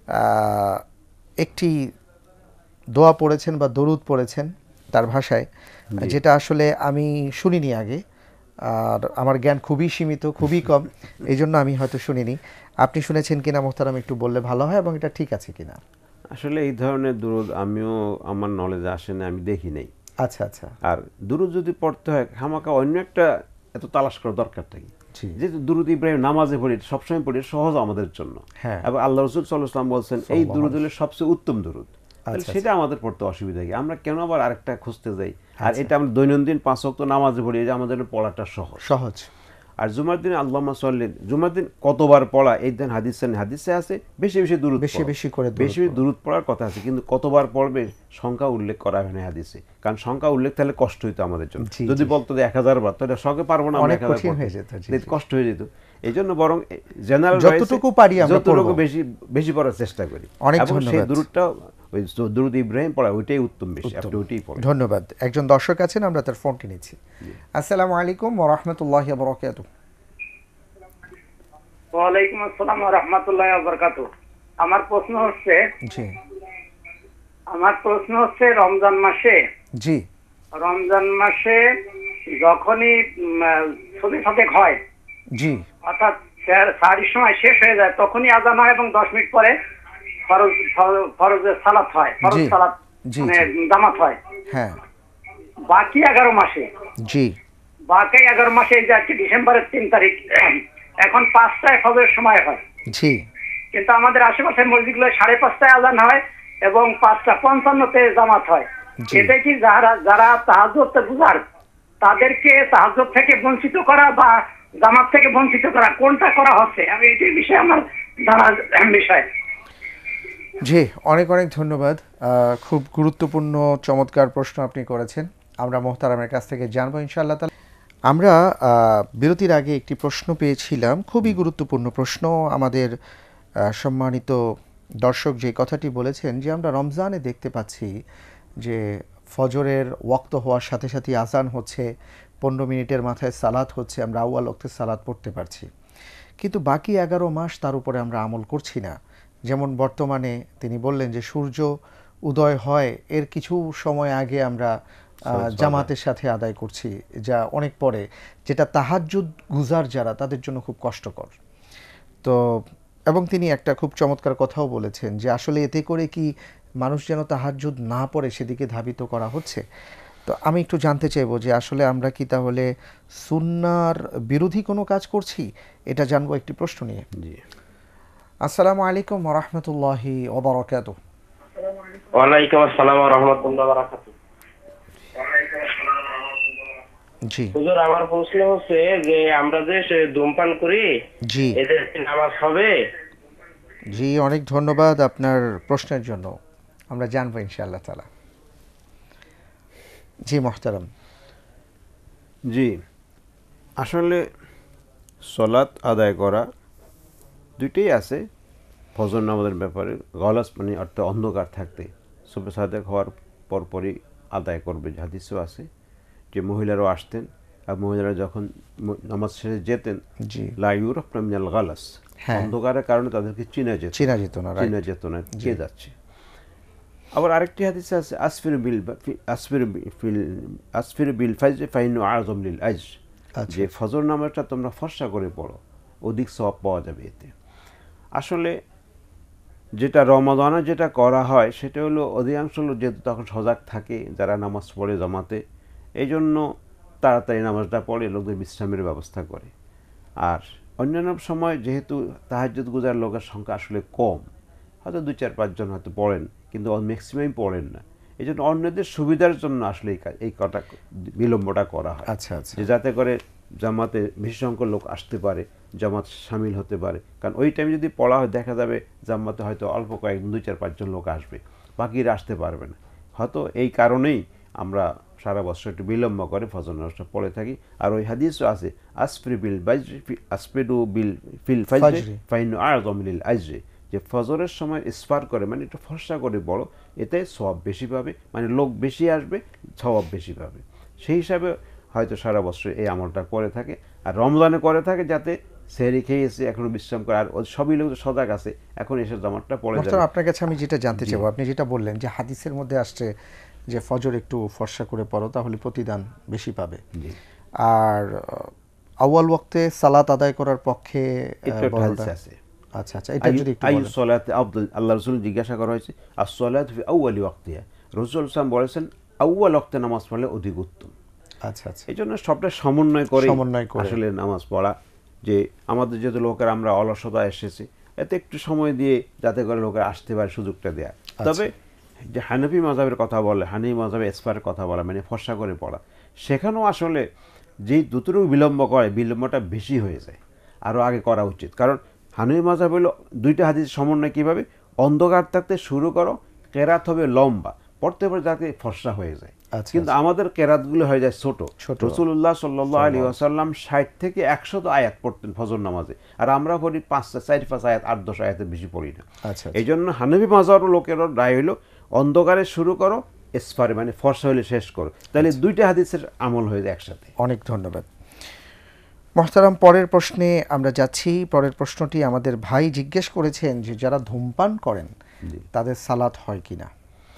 একটি দোয়া পড়েছেন বা দরুদ পড়েছেন তার ভাষায়, যেটা আসলে আমি শুনিনি আগে, আর আমার জ্ঞান খুবই সীমিত, খুবই কম, এই জন্য আমি হয়তো শুনিনি। আপনি শুনেছেন কিনা মুহতারাম একটু বললে ভালো হয়, এবং এটা ঠিক আছে কিনা। আসলে এই ধরনের দরুদ আমিও, আমার নলেজে আসে না, আমি দেখি নাই। আচ্ছা আচ্ছা। আর দরুদ যদি পড়তে হয়, খামাকা অন্য একটা এত তালাশ করার দরকারটা কি? যেহেতু দরুদ ইব্রাহিম নামাজে পড়ি, সবসময় পড়ি, সহজ আমাদের জন্য। এবং আল্লাহ রাসূল সাল্লাল্লাহু আলাইহি ওয়াসাল্লাম বলছেন এই দরুদ হলো সবচেয়ে উত্তম দরুদ। সেটা আমাদের পড়তে অসুবিধা কি? আমরা কেন আবার আরেকটা খুঁজতে যাই? আর এটা আমরা দৈনন্দিন 5 ওয়াক্ত নামাজে পড়ি, যে আমাদের পড়াটা সহজ। আর জুমার দিন আল্লাহুম্মা সাল্লি, জুমার দিন কতবার পড়া, এই দিন হাদিসে আছে বেশি বেশি দরুদ, বেশি দরুদ পড়ার কথা আছে, কিন্তু কতবার পড়বে সংখ্যা উল্লেখ করা হয় না হাদিসে। কারণ সংখ্যা উল্লেখ তাহলে কষ্ট হইতো আমাদের জন্য। যদি বলতো যে 1000 বার, তাহলে সঙ্গে পারবো না, অনেক কঠিন হয়ে যেত, কষ্ট হয়ে যেত। এই জন্য বরং জেনারেল যতটুকু পারি আমরা যতটুকু বেশি পড়ার চেষ্টা করি। এবং সেই দরুদটা, ওই দরুদ ইব্রাহিম পড়া, ওইটাই উত্তম, বেশি আপনি ওইটাই পড়েন। ধন্যবাদ। একজন দর্শক আছেন, আমরা তার ফোনটি নিচ্ছি। আসসালামু আলাইকুম ওয়া রাহমাতুল্লাহি ওয়া বারাকাতুহু। ওয়ালাইকুম আসসালাম ওয়া রাহমাতুল্লাহি ওয়া বারাকাতুহু। আমার প্রশ্ন হচ্ছে রমজান মাসে যখনই ছবি ফতেক হয়, অর্থাৎ সারির সময় শেষ হয়ে যায়, তখনই আজান হয় এবং 10 মিনিট পরে ফরজের সালাত হয়, ফরজ সালাত মানে জামাত হয়। হ্যাঁ, বাকি 11 মাসে এই যে আজকে ডিসেম্বরের 3 তারিখ, এখন 5টায় ফজরের সময় হয়। কিন্তু আমাদের আশেপাশের মসজিদগুলো 5:30টায় আজান হয় এবং 5:55-তে জামাত হয়। এটা কি যারা তাহাজ্জুদ গুজার তাদেরকে তাহাজ্জুদ থেকে বঞ্চিত করা বা জামাত থেকে বঞ্চিত করা, কোনটা করা হচ্ছে? আমি এই বিষয়ে আমার জানার বিষয়। জি, অনেক অনেক ধন্যবাদ। খুব গুরুত্বপূর্ণ চমৎকার প্রশ্ন আপনি করেছেন। আমরা মোহতারামের কাছ থেকে জানবো ইনশাআল্লাহ তাআলা। আমরা বিরতির আগে একটি প্রশ্ন পেয়েছিলাম, খুবই গুরুত্বপূর্ণ প্রশ্ন। আমাদের সম্মানিত দর্শক যে কথাটি বলেছেন যে আমরা রমজানে দেখতে পাচ্ছি যে ফজরের ওয়াক্ত হওয়ার সাথে সাথে আজান হচ্ছে, 15 মিনিটের মাথায় সালাত হচ্ছে, আমরা আউয়াল ওয়াক্তে সালাত পড়তে পারছি, কিন্তু বাকি 11 মাস তার উপরে আমরা আমল করছি না। যেমন বর্তমানে তিনি বললেন যে সূর্য উদয় হয় এর কিছু সময় আগে আমরা জামাতের সাথে আদায় করছি, যা অনেক পরে, যেটা তাহাজ্জুদ গুজার যারা তাদের জন্য খুব কষ্টকর। তো এবং তিনি একটা খুব চমৎকার কথাও বলেছেন যে আসলে এতে করে কি মানুষ যেন তাহাজ্জুদ না পড়ে সেদিকে ধাবিত করা হচ্ছে। তো আমি একটু জানতে চাইবো যে আসলে আমরা কি তাহলে সুন্নাহর বিরোধী কোনো কাজ করছি, এটা জানবো একটি প্রশ্ন নিয়ে। আসসালামু আলাইকুম ওয়া রাহমাতুল্লাহি ওয়া বারাকাতুহু। ওয়ালাইকুম আসসালাম ওয়া রাহমাতুল্লাহি ওয়া বারাকাতুহু। জি হুজুর, আমার প্রশ্ন হচ্ছে যে আমরা যে ধূমপান করি, জি, এদের নামাজ হবে? জি, অনেক ধন্যবাদ আপনার প্রশ্নের জন্য, আমরা জানবো ইনশাআল্লাহ তাআলা। জি মোহতারাম। জি, আসলে সালাত আদায় করা দুইটাই আছে। ফজর নামাজের ব্যাপারে গলাস মানে অর্থাৎ অন্ধকার থাকতে সুবহ সাদেক হওয়ার পরপরই আদায় করবে, হাদিসও আছে যে মহিলারাও আসতেন আর মহিলারা যখন নামাজ শেষে যেতেন লা ইউরাফনা মিনাল গালাস, অন্ধকারের কারণে তাদেরকে চেনা যেত না কে যাচ্ছে। আবার আরেকটি হাদিস আছে আসফির বিল ফাজর ফাইনু আযম লিল আজর, যে ফজর নামাজটা তোমরা ফর্সা করে পড়ো, অধিক সওয়াব পাওয়া যাবে এতে। আসলে যেটা রমাদানে যেটা করা হয় সেটা হলো অধিকাংশ লোক যেহেতু তখন সজাগ থাকে, যারা নামাজ পড়ে জামাতে, এই জন্য তাড়াতাড়ি নামাজটা পড়ে লোকদের বিশ্রামের ব্যবস্থা করে। আর অন্যান্য সময় যেহেতু তাহাজ্জুদ গুজার লোকের সংখ্যা আসলে কম, হয়তো 2-4-5 জন হয়তো পড়েন, কিন্তু ম্যাক্সিমাম পড়েন না, এই জন্য অন্যদের সুবিধার জন্য আসলে এই কটা বিলম্বটা করা হয়। যে যাতে করে জামাতে বেশি সংখ্যক লোক আসতে পারে, জামাত সামিল হতে পারে। কারণ ওই টাইমে যদি পড়া হয় দেখা যাবে জামাতে হয়তো অল্প কয়েকজন 2-4-5 জন লোক আসবে, বাকিরা আসতে পারবে না। হয়তো এই কারণেই আমরা সারা বছর একটু বিলম্ব করে ফজর নামাজটা পড়ে থাকি। আর ওই হাদিসও আছে আসফিরু বিল ফিল ফাজরি ফাইনু আযম লিল আজরি, যে ফজরের সময় ইসফার করে মানে একটু ফর্সা করে বড়, এতে সওয়াব বেশি পাবে, মানে লোক বেশি আসবে, সওয়াব বেশি পাবে। সেই হিসাবে হয়তো সারা বছর এই আমলটা করে থাকে। আর রমজানে করে থাকে যাতে সেহরি খেয়ে এসে এখনো বিশ্রাম করে, আর সবই লোক সজাগ আছে, এখন এসে জামাতটা পড়ে যাবে। আপনার কাছে আমি যেটা জানতে চাইবো, আপনি যেটা বললেন যে হাদিসের মধ্যে আসছে যে ফজর একটু ফর্সা করে পড়ো তাহলে প্রতিদান বেশি পাবে, আর আউয়াল ওয়াক্তে সালাত আদায় করার পক্ষে আছে। আচ্ছা, এটা যদি একটু বলেন। সালাতে আফদল, আল্লাহ রাসূল জিজ্ঞাসা করা হয়েছে as-সালাতু ফি আউয়ালি ওয়াক্তিহা, রাসূল সাল্লাল্লাহু আলাইহি ওয়াসাল্লাম বলেছেন আউয়াল ওয়াক্তে নামাজ পড়লে অধিক উত্তম। আচ্ছা, এই জন্য সবটা সমন্বয় করে আসলে নামাজ পড়া, যে আমাদের যেহেতু লোকের আমরা অলসতা এসেছি, এতে একটু সময় দিয়ে যাতে করে লোকের আসতে পারে সুযোগটা দেয়া। তবে যে হানাফি মাযহাবের কথা বলে, হানাফি মাযহাবে ইসফারের কথা বলা মানে ফর্সা করে পড়া, সেখানেও আসলে যেই দুটোরও বিলম্ব করে, বিলম্বটা বেশি হয়ে যায়, আরও আগে করা উচিত। কারণ হানাফি মাযহাব হলো দুইটা হাদিস সমন্বয় কীভাবে, অন্ধকার থাকতে শুরু করো, কেরাত হবে লম্বা, পড়তে পড়তে যাতে ফর্সা হয়ে যায়। কিন্তু আমাদের কেরাতগুলো হয়ে যায় ছোট। রাসূলুল্লাহ সাল্লাল্লাহু আলাইহি ওয়াসাল্লাম 60 থেকে 100 আয়াত পড়তেন ফজর নামাজে, আর আমরা পড়ি 4-5 আয়াত, 8-10 আয়াতের বেশি পড়ি না। এই জন্য হানাফি মাযহাবের লোকেরও রায় হলো অন্ধকারে শুরু করো, ইসফারে মানে ফর্সা হলে শেষ করো, তাহলে দুইটা হাদিসের আমল হয়ে যায় একসাথে। অনেক ধন্যবাদ। মোহতারাম, পরের প্রশ্নে আমরা যাচ্ছি। পরের প্রশ্নটি আমাদের ভাই জিজ্ঞেস করেছেন যে যারা ধূমপান করেন তাদের সালাত হয় কিনা।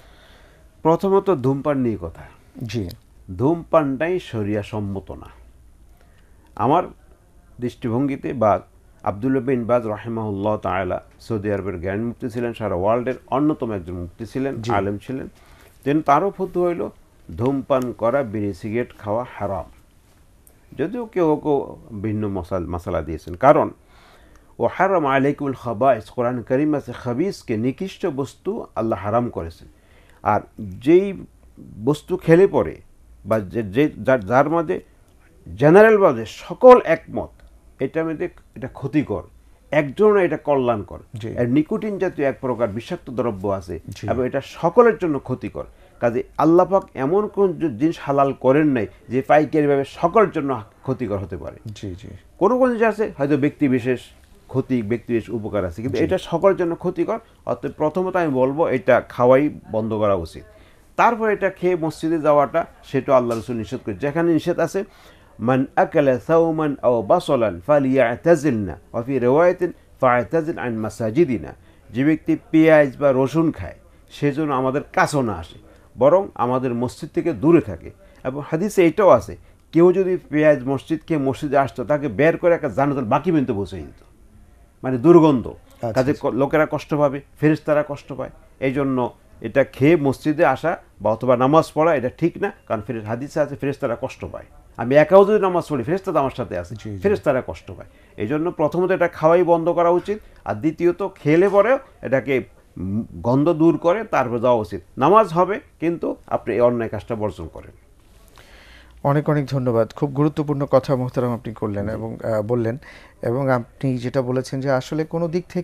প্রথমত ধূমপান নিয়ে কথা। জি, ধূমপানটাই শরিয়া সম্মত না আমার দৃষ্টিভঙ্গিতে। বা আব্দুল্লাহ বিন বাজ রাহিমাহুল্লাহ তাআলা সৌদি আরবের জ্ঞান মুফতি ছিলেন, সারা ওয়ার্ল্ডের অন্যতম একজন মুফতি ছিলেন, আলেম ছিলেন। তেন তারও ফতোয়া হইল ধূমপান করা, বিড়ি সিগারেট খাওয়া হারাম। যদিও কেউ কেউ ভিন্ন মশালা দিয়েছেন, কারণ ও হারাম আলাইকুল খাবাইস, কোরআন কারীম আছে খাবিসকে নিকৃষ্ট বস্তু আল্লাহ হারাম করেছেন। আর যেই বস্তু খেলে পরে বা যার মধ্যে জেনারেলভাবে সকল একমত এটা মধ্যে এটা ক্ষতিকর, একজনের এটা কল্যাণকর, এর নিকোটিন জাতীয় এক প্রকার বিষাক্ত দ্রব্য আছে এবং এটা সকলের জন্য ক্ষতিকর। কাজে আল্লাহ পাক এমন কোন জিনিস হালাল করেন নাই যে পাইকারিভাবে সকলের জন্য ক্ষতিকর হতে পারে। কোনো কোনো জিনিস আছে হয়তো ব্যক্তি বিশেষ ক্ষতি, ব্যক্তি বিশেষ উপকার আছে, কিন্তু এটা সকলের জন্য ক্ষতিকর। অর্থাৎ প্রথমত আমি বলবো এটা খাওয়াই বন্ধ করা উচিত। তারপর এটা খেয়ে মসজিদে যাওয়াটা সেটা আল্লাহ রাসূল নিষেধ করে। যেখানে নিষেধ আছে মান আকালা সাওমান আও বাসলান ফালিয়াতাজিলনা ওয়া ফি রিওয়ায়াতিন ফায়াতাজিল আন মাসাজিদিনা, যে ব্যক্তি পেঁয়াজ বা রসুন খায় সেজন্য আমাদের কাছেও না আসে, বরং আমাদের মসজিদ থেকে দূরে থাকে। এবং হাদিসে এটাও আছে কেউ যদি পেঁয়াজ মসজিদ খেয়ে মসজিদে আসতো তাকে বের করে একটা জান্নাতুল বাকি পর্যন্ত বসে দিত, মানে দুর্গন্ধ। কাজে লোকেরা কষ্ট পাবে, ফেরেশতারা কষ্ট পায়। এই জন্য এটা খেয়ে মসজিদে আসা বা অথবা নামাজ পড়া এটা ঠিক না, কারণ হাদিসে আছে ফেরেশতারা কষ্ট পায়। আমি একাও যদি নামাজ পড়ি ফেরেশতারা আমার সাথে আছে, ফেরেশতারা কষ্ট পায়। এই জন্য প্রথমত এটা খাওয়াই বন্ধ করা উচিত, আর দ্বিতীয়ত খেলে পরেও এটাকে গন্ধ দূর করে তারপর যাওয়া উচিত। নামাজ হবে কিন্তু আপনি এই অন্যায় কাজটা বর্জন করেন। অনেক অনেক ধন্যবাদ। খুব গুরুত্বপূর্ণ কথা মোহতারাম আপনি করলেন এবং বললেন, এবং আপনি যেটা বলেছেন যে আসলে কোনো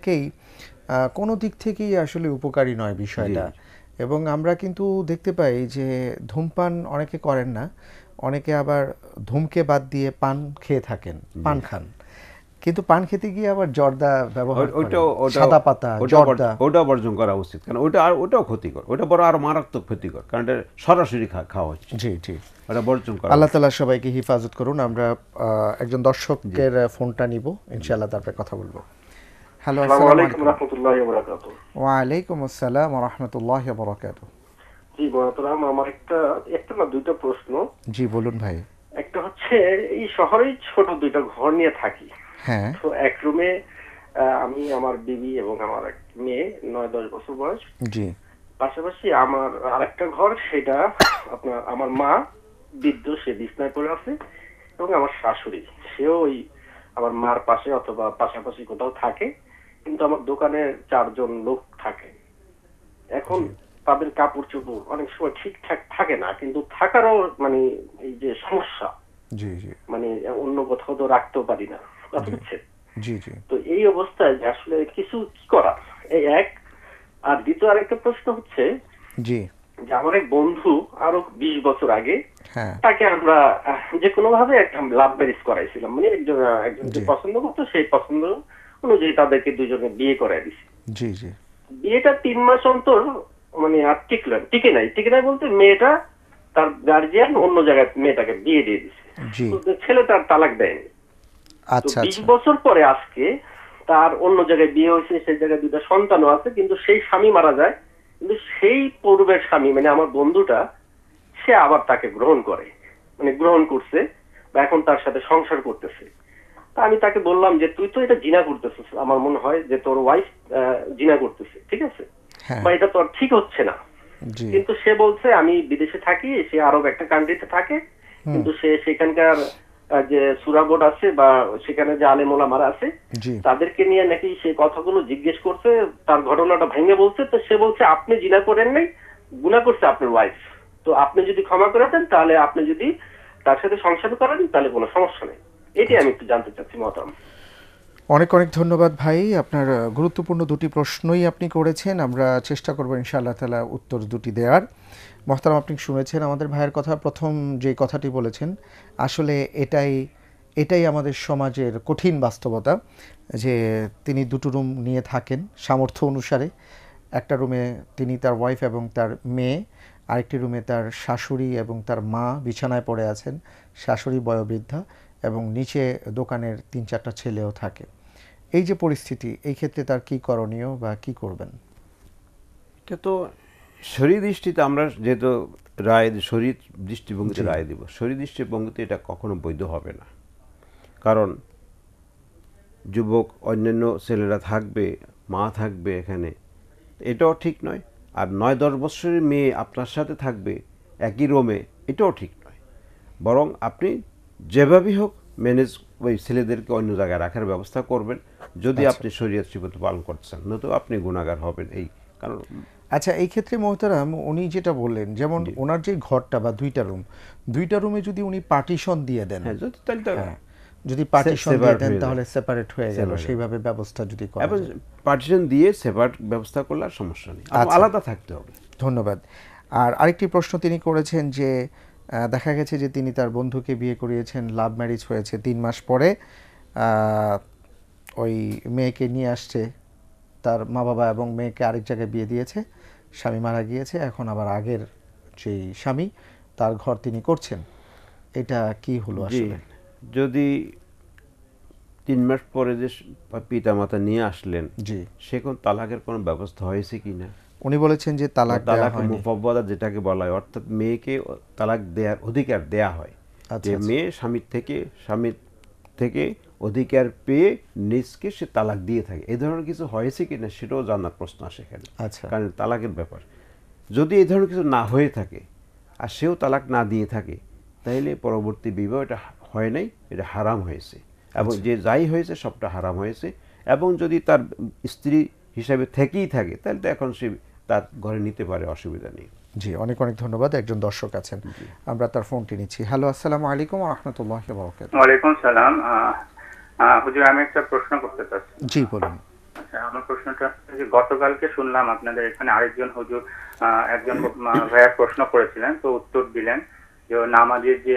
দিক থেকেই আসলে উপকারী নয় বিষয়টা। এবং আমরা কিন্তু দেখতে পাই যে ধূমপান অনেকে করেন না, অনেকে আবার ধূমকে বাদ দিয়ে পান খেয়ে থাকেন, পান খান, কিন্তু পান খেতে গিয়ে আবার জর্দা ব্যবহার করেন, সাদা পাতা জর্দা, ওটা বর্জন করা উচিত, কারণ ওটাও ক্ষতিকর, ওটা বড় আরো মারাত্মক ক্ষতিকর, কারণ এটা সরাসরি খাওয়া হচ্ছে। জি জি, ওটা বর্জন করা। আল্লাহ তাআলা সবাইকে হিফাজত করুন। আমরা একজন দর্শকের ফোনটা নিব, ইনশাআল্লাহ তারপরে কথা বলবো। হ্যালো, আসসালামু আলাইকুম ওয়া রাহমাতুল্লাহি ওয়া বারাকাতুহু। ওয়া আলাইকুম আসসালাম ওয়া রাহমাতুল্লাহি ওয়া বারাকাতুহু। জি বরাবরাম, আমার একটা না দুইটা প্রশ্ন। জি বলুন ভাই। একটা হচ্ছে এই শহরেই ছোট দুইটা ঘর নিয়ে থাকি। হ্যাঁ, তো এক রুমে আমি, আমার বিবি এবং আমার এক মেয়ে 9-10 বছর বয়স। জি। পাশাপাশি আমার আরেকটা ঘর, সেটা আপনার আমার মা বৃদ্ধ, সে বিছনায় পড়ে আছে, এবং আমার শাশুড়ি, সেও ওই আমার মার পাশে অথবা পাশাপাশি কোথাও থাকে, কিন্তু আমার দোকানে 4 জন লোক থাকে। এখন তাদের কাপড় চোপড় অনেক সময় ঠিকঠাক থাকে না, কিন্তু থাকারও মানে এই যে সমস্যা, জি জি, মানে অন্য কোথাও তো রাখতেও পারি না, কথা হচ্ছে। জি জি। তো এই অবস্থায় যে আসলে কিছু কি করা, এই এক। আর দ্বিতীয় আরেকটা প্রশ্ন হচ্ছে জি, যে আমার এক বন্ধু আরো 20 বছর আগে, হ্যাঁ, তাকে আমরা যে কোনো ভাবে একটা লাভ ম্যারেজ করাইছিলাম, মানে একজনকে পছন্দ করতো, সেই পছন্দ অনুযায়ী তাদেরকে দুজনে বিয়ে করাই দিছি। জি জি। বিয়েটা 3 মাস অন্তর মানে আর টিকে নাই বলতে মেয়েটা তার গার্জিয়ান অন্য জায়গায় মেয়েটাকে বিয়ে দিয়ে দিছে, ছেলে তার তালাক দেয়নি। আচ্ছা, 20 বছর পরে আজকে তার অন্য জায়গায় বিয়ে হয়েছে, সেই জায়গায় 2টা সন্তানও আছে, কিন্তু সেই স্বামী মারা যায়, কিন্তু সেই পূর্বের স্বামী মানে আমার বন্ধুটা, সে আবার তাকে গ্রহণ করছে বা এখন তার সাথে সংসার করতেছে। তা আমি তাকে বললাম যে তুই তো এটা জিনা করতেছিস, আমার মনে হয় যে তোর ওয়াইফ জিনা করতেছে, ঠিক আছে, বা এটা তো ঠিক হচ্ছে না। কিন্তু সে বলছে আমি বিদেশে থাকি, সে আরব একটা কান্ট্রিতে থাকে, কিন্তু সে সেখানকার যে সূরা বোর্ড আছে বা সেখানে যে আলেম ওলামারা আছে তাদেরকে নিয়ে নাকি সে কথাগুলো জিজ্ঞেস করছে, তার ঘটনাটা ভেঙে বলছে। তো সে বলছে আপনি জিনা করেন নাই, গুনাহ করছে আপনার ওয়াইফ, তো আপনি যদি ক্ষমা করে দেন, তাহলে আপনি যদি তার সাথে সংসার করেন তাহলে কোনো সমস্যা নেই। এটাই আমি একটু জানতে চাচ্ছি মহতারাম। অনেক অনেক ধন্যবাদ ভাই, আপনার গুরুত্বপূর্ণ দুটি প্রশ্নই আপনি করেছেন। আমরা চেষ্টা করব ইনশাআল্লাহ তাআলা উত্তর দুটি দেওয়ার। মহতারাম, আপনি শুনেছেন আমাদের ভাইয়ের কথা। প্রথম যে কথাটি বলেছেন, আসলে এটাই আমাদের সমাজের কঠিন বাস্তবতা, যে তিনি 2টো রুম নিয়ে থাকেন সামর্থ্য অনুসারে। একটা রুমে তিনি, তার ওয়াইফ এবং তার মেয়ে, আরেকটি রুমে তার শাশুড়ি এবং তার মা বিছানায় পড়ে আছেন, শাশুড়ি বয়োবৃদ্ধা, এবং নিচে দোকানের 3-4টা ছেলেও থাকে। এই যে পরিস্থিতি, এই ক্ষেত্রে তার কি করণীয় বা কি করবেন? এটা তো শরীর দৃষ্টিতে আমরা যেহেতু রায় শরীর দৃষ্টিভঙ্গিতে রায় দিব, শরীর দৃষ্টিভঙ্গিতে এটা কখনো বৈধ হবে না। কারণ যুবক অন্যান্য ছেলেরা থাকবে, মা থাকবে এখানে, এটাও ঠিক নয়। আর 9-10 বছরের মেয়ে আপনার সাথে থাকবে একই রুমে, এটাও ঠিক নয়। বরং আপনি যেভাবেই হোক ম্যানেজ ওই ছেলেদেরকে অন্য জায়গায় রাখার ব্যবস্থা করবেন, যদি আপনি শরীয়ত শিক্ষা পালন করছেন, নয়তো আপনি গুনাহগার হবেন। এই কারণ আচ্ছা, এই ক্ষেত্রে মোহতারাম উনি যেটা বললেন, যেমন ওনার যে ঘরটা বা 2টা রুমে যদি উনি পার্টিশন দিয়ে দেন, যদি পার্টিশন দিয়ে দেন তাহলে সেপারেট হয়ে গেল, সেইভাবে ব্যবস্থা যদি করা যায়। পার্টিশন দিয়ে সেপারেট ব্যবস্থা করলে আর সমস্যা নেই, আলাদা থাকতে হবে। ধন্যবাদ। আর আরেকটি প্রশ্ন তিনি করেছেন যে দেখা গেছে যে তিনি তার বন্ধুকে বিয়ে করিয়েছেন, লাভ ম্যারেজ হয়েছে, 3 মাস পরে ওই মেয়েকে নিয়ে আসছে, তার মা বাবা এবং মেয়েকে আরেক জায়গায় বিয়ে দিয়েছে, স্বামী মারা গিয়েছে, এখন আবার আগের যেই স্বামী তার ঘর তিনি করছেন, এটা কি হলো আসলে? যদি 3 মাস পরে যে পিতা মাতা নিয়ে আসলেন, সে কোন তালাকের কোনো ব্যবস্থা হয়েছে কিনা? উনি বলেছেন যে তালাক মুফাওয়াদা যেটাকে বলা হয়, অর্থাৎ মেয়েকে তালাক দেওয়ার অধিকার দেয়া হয়, যে মেয়ে স্বামীর থেকে অধিকার পেয়ে নিজকে সে তালাক দিয়ে থাকে। এই ধরনের কিছু হয়েছে কিনা সেটাও জানার প্রশ্ন আসে এখানে। কারণ তালাকের ব্যাপার যদি এই ধরনের কিছু না হয়ে থাকে আর সেও তালাক না দিয়ে থাকে, তাইলে পরবর্তী বিবাহ এটা হয় নাই, এটা হারাম হয়েছে, এবং যে যাই হয়েছে সবটা হারাম হয়েছে। এবং যদি তার স্ত্রী হিসাবে থেকেই থাকে, তাহলে তো এখন সে তার ঘরে নিতে পারে, অসুবিধা নেই। জি, অনেক অনেক ধন্যবাদ। একজন দর্শক আছেন, আমরা তার ফোনটি নিচ্ছি। হ্যালো, আসসালামু আলাইকুম ওয়া রাহমাতুল্লাহি ওয়া বারাকাতুহু। ওয়ালাইকুম সালাম। হুজুর, আমি একটা প্রশ্ন করতে চাচ্ছি। জি, বলুন। আচ্ছা, আমার প্রশ্নটা যে গতকালকে শুনলাম আপনাদের এখানে আরেকজন হুজুর একজন ভাইয়া প্রশ্ন করেছিলেন, তো উত্তর দিলেন যে নামাজের যে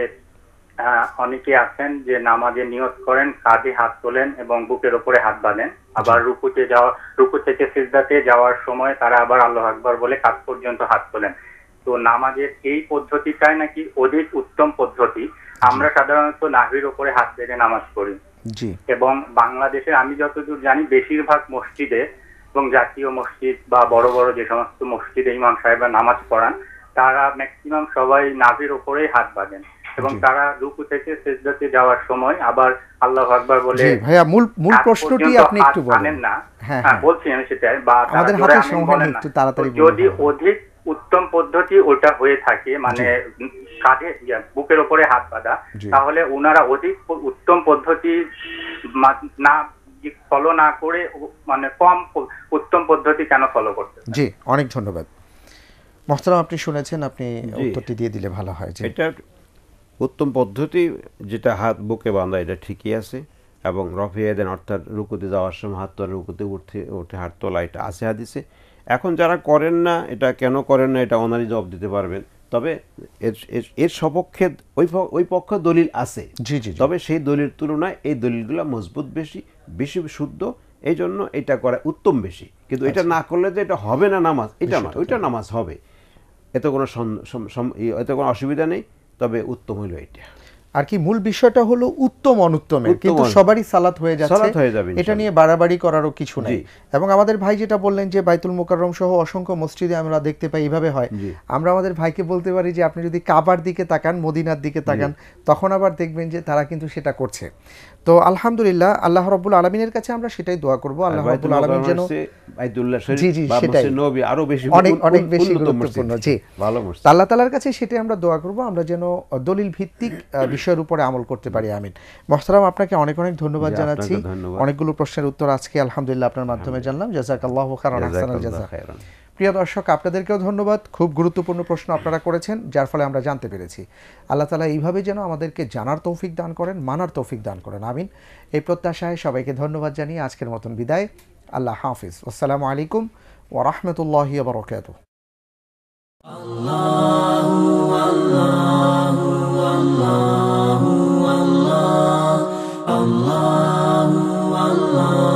অনেকে আছেন যে নামাজে নিয়ত করেন, কাঁধে হাত তোলেন এবং বুকের উপরে হাত বাঁধেন, আবার রুকু থেকে সিজদাতে যাওয়ার সময় তারা আবার আল্লাহু আকবার বলে কাঁধ পর্যন্ত হাত তোলেন। তো নামাজের এই পদ্ধতিটাই নাকি অধিক উত্তম পদ্ধতি। আমরা সাধারণত নাভির উপরে হাত বেঁধে নামাজ পড়ি, এবং বাংলাদেশের আমি যতদূর জানি বেশিরভাগ মসজিদে এবং জাতীয় মসজিদ বা বড় বড় যে সমস্ত মসজিদে ইমাম সাহেবরা নামাজ পড়ান, তারা ম্যাক্সিমাম সবাই নাভির উপরেই হাত বাঁধেন, এবং তারা রুকু থেকে সিজদাতে যাওয়ার সময় আবার আল্লাহু আকবার বলে। ভাইয়া, মূল প্রশ্নটি আপনি একটু বলেন। না, হ্যাঁ বলছি আমি সেটাই। বা আমাদের হাতে সময় নেই, একটু তাড়াতাড়ি বলুন। যদি অধিক উত্তম পদ্ধতি ওটা হয়ে থাকে, মানে কাঁধে বুকের উপরে হাত বাঁধা, তাহলে ওনারা অধিক উত্তম পদ্ধতি না ফলো না করে মানে কম উত্তম পদ্ধতি কেন ফলো করতে? জি, অনেক ধন্যবাদ মোহতারাম, আপনি শুনেছেন, আপনি উত্তরটি দিয়ে দিলে ভালো হয়। এটা উত্তম পদ্ধতি, যেটা হাত বুকে বাঁধা, এটা ঠিকই আছে। এবং রফিয়া দেন, অর্থাৎ রুকুতে যাওয়ার সময় হাত তোলা, রুকুতে উঠে হাত তোলা, এটা আছে হাদিসে। এখন যারা করেন না, এটা কেন করেন না, এটা ওনারই জবাব দিতে পারবেন। তবে এর সপক্ষে ওই পক্ষ দলিল আছে, তবে সেই দলিল তুলনায় এই দলিলগুলো মজবুত বেশি শুদ্ধ, এই জন্য এটা করা উত্তম বেশি। কিন্তু এটা না করলে যে এটা হবে না নামাজ, এটা নয়, ওইটা নামাজ হবে, এতে কোনো অসুবিধা নেই। তবে উত্তম হইল এটা। আর কি মূল বিষয়টা হলো উত্তম অনুত্তমের, কিন্তু সবারই সালাত হয়ে যাচ্ছে, এটা নিয়ে বাড়াবাড়ি করারও কিছু নাই। এবং আমাদের ভাই যেটা বললেন যে বাইতুল মুকাররম সহ অসংখ্য মসজিদে আমরা দেখতে পাই এইভাবে হয়, আমরা আমাদের ভাইকে বলতে পারি যে আপনি যদি কাবার দিকে তাকান, মদিনার দিকে তাকান, তখন আবার দেখবেন যে তারা কিন্তু সেটা করছে। তো আলহামদুলিল্লাহ, আল্লাহ রাব্বুল আলামিনের কাছে আমরা সেটাই দোয়া করব, আল্লাহ রাব্বুল আলামিন যেন অনেক বেশি গুরুত্বপূর্ণ। জি, আল্লাহ তাআলার কাছে সেটাই আমরা দোয়া করব, আমরা যেন দলিল ভিত্তিক বিষয়ের উপরে আমল করতে পারি। আমিন। মোহতারাম, আপনাকে অনেক অনেক ধন্যবাদ জানাচ্ছি। অনেকগুলো প্রশ্নের উত্তর আজকে আলহামদুলিল্লাহ আপনার মাধ্যমে জানলাম। জাযাকাল্লাহু খাইরান, আহসানাল জাযা। প্রিয় দর্শক, আপনাদেরকেও ধন্যবাদ। খুব গুরুত্বপূর্ণ প্রশ্ন আপনারা করেছেন, যার ফলে আমরা জানতে পেরেছি। আল্লাহ তাআলা এইভাবে যেন আমাদেরকে জানার তৌফিক দান করেন, মানার তৌফিক দান করেন। আমিন। এই প্রত্যাশায় সবাইকে ধন্যবাদ জানিয়ে আজকের মতন বিদায়। আল্লাহ হাফিজ। আসসালামু আলাইকুম ওয়া রাহমাতুল্লাহি ওয়া বারাকাতুহু। আল্লাহু আল্লাহু আল্লাহু আল্লাহু আল্লাহু আল্লাহ।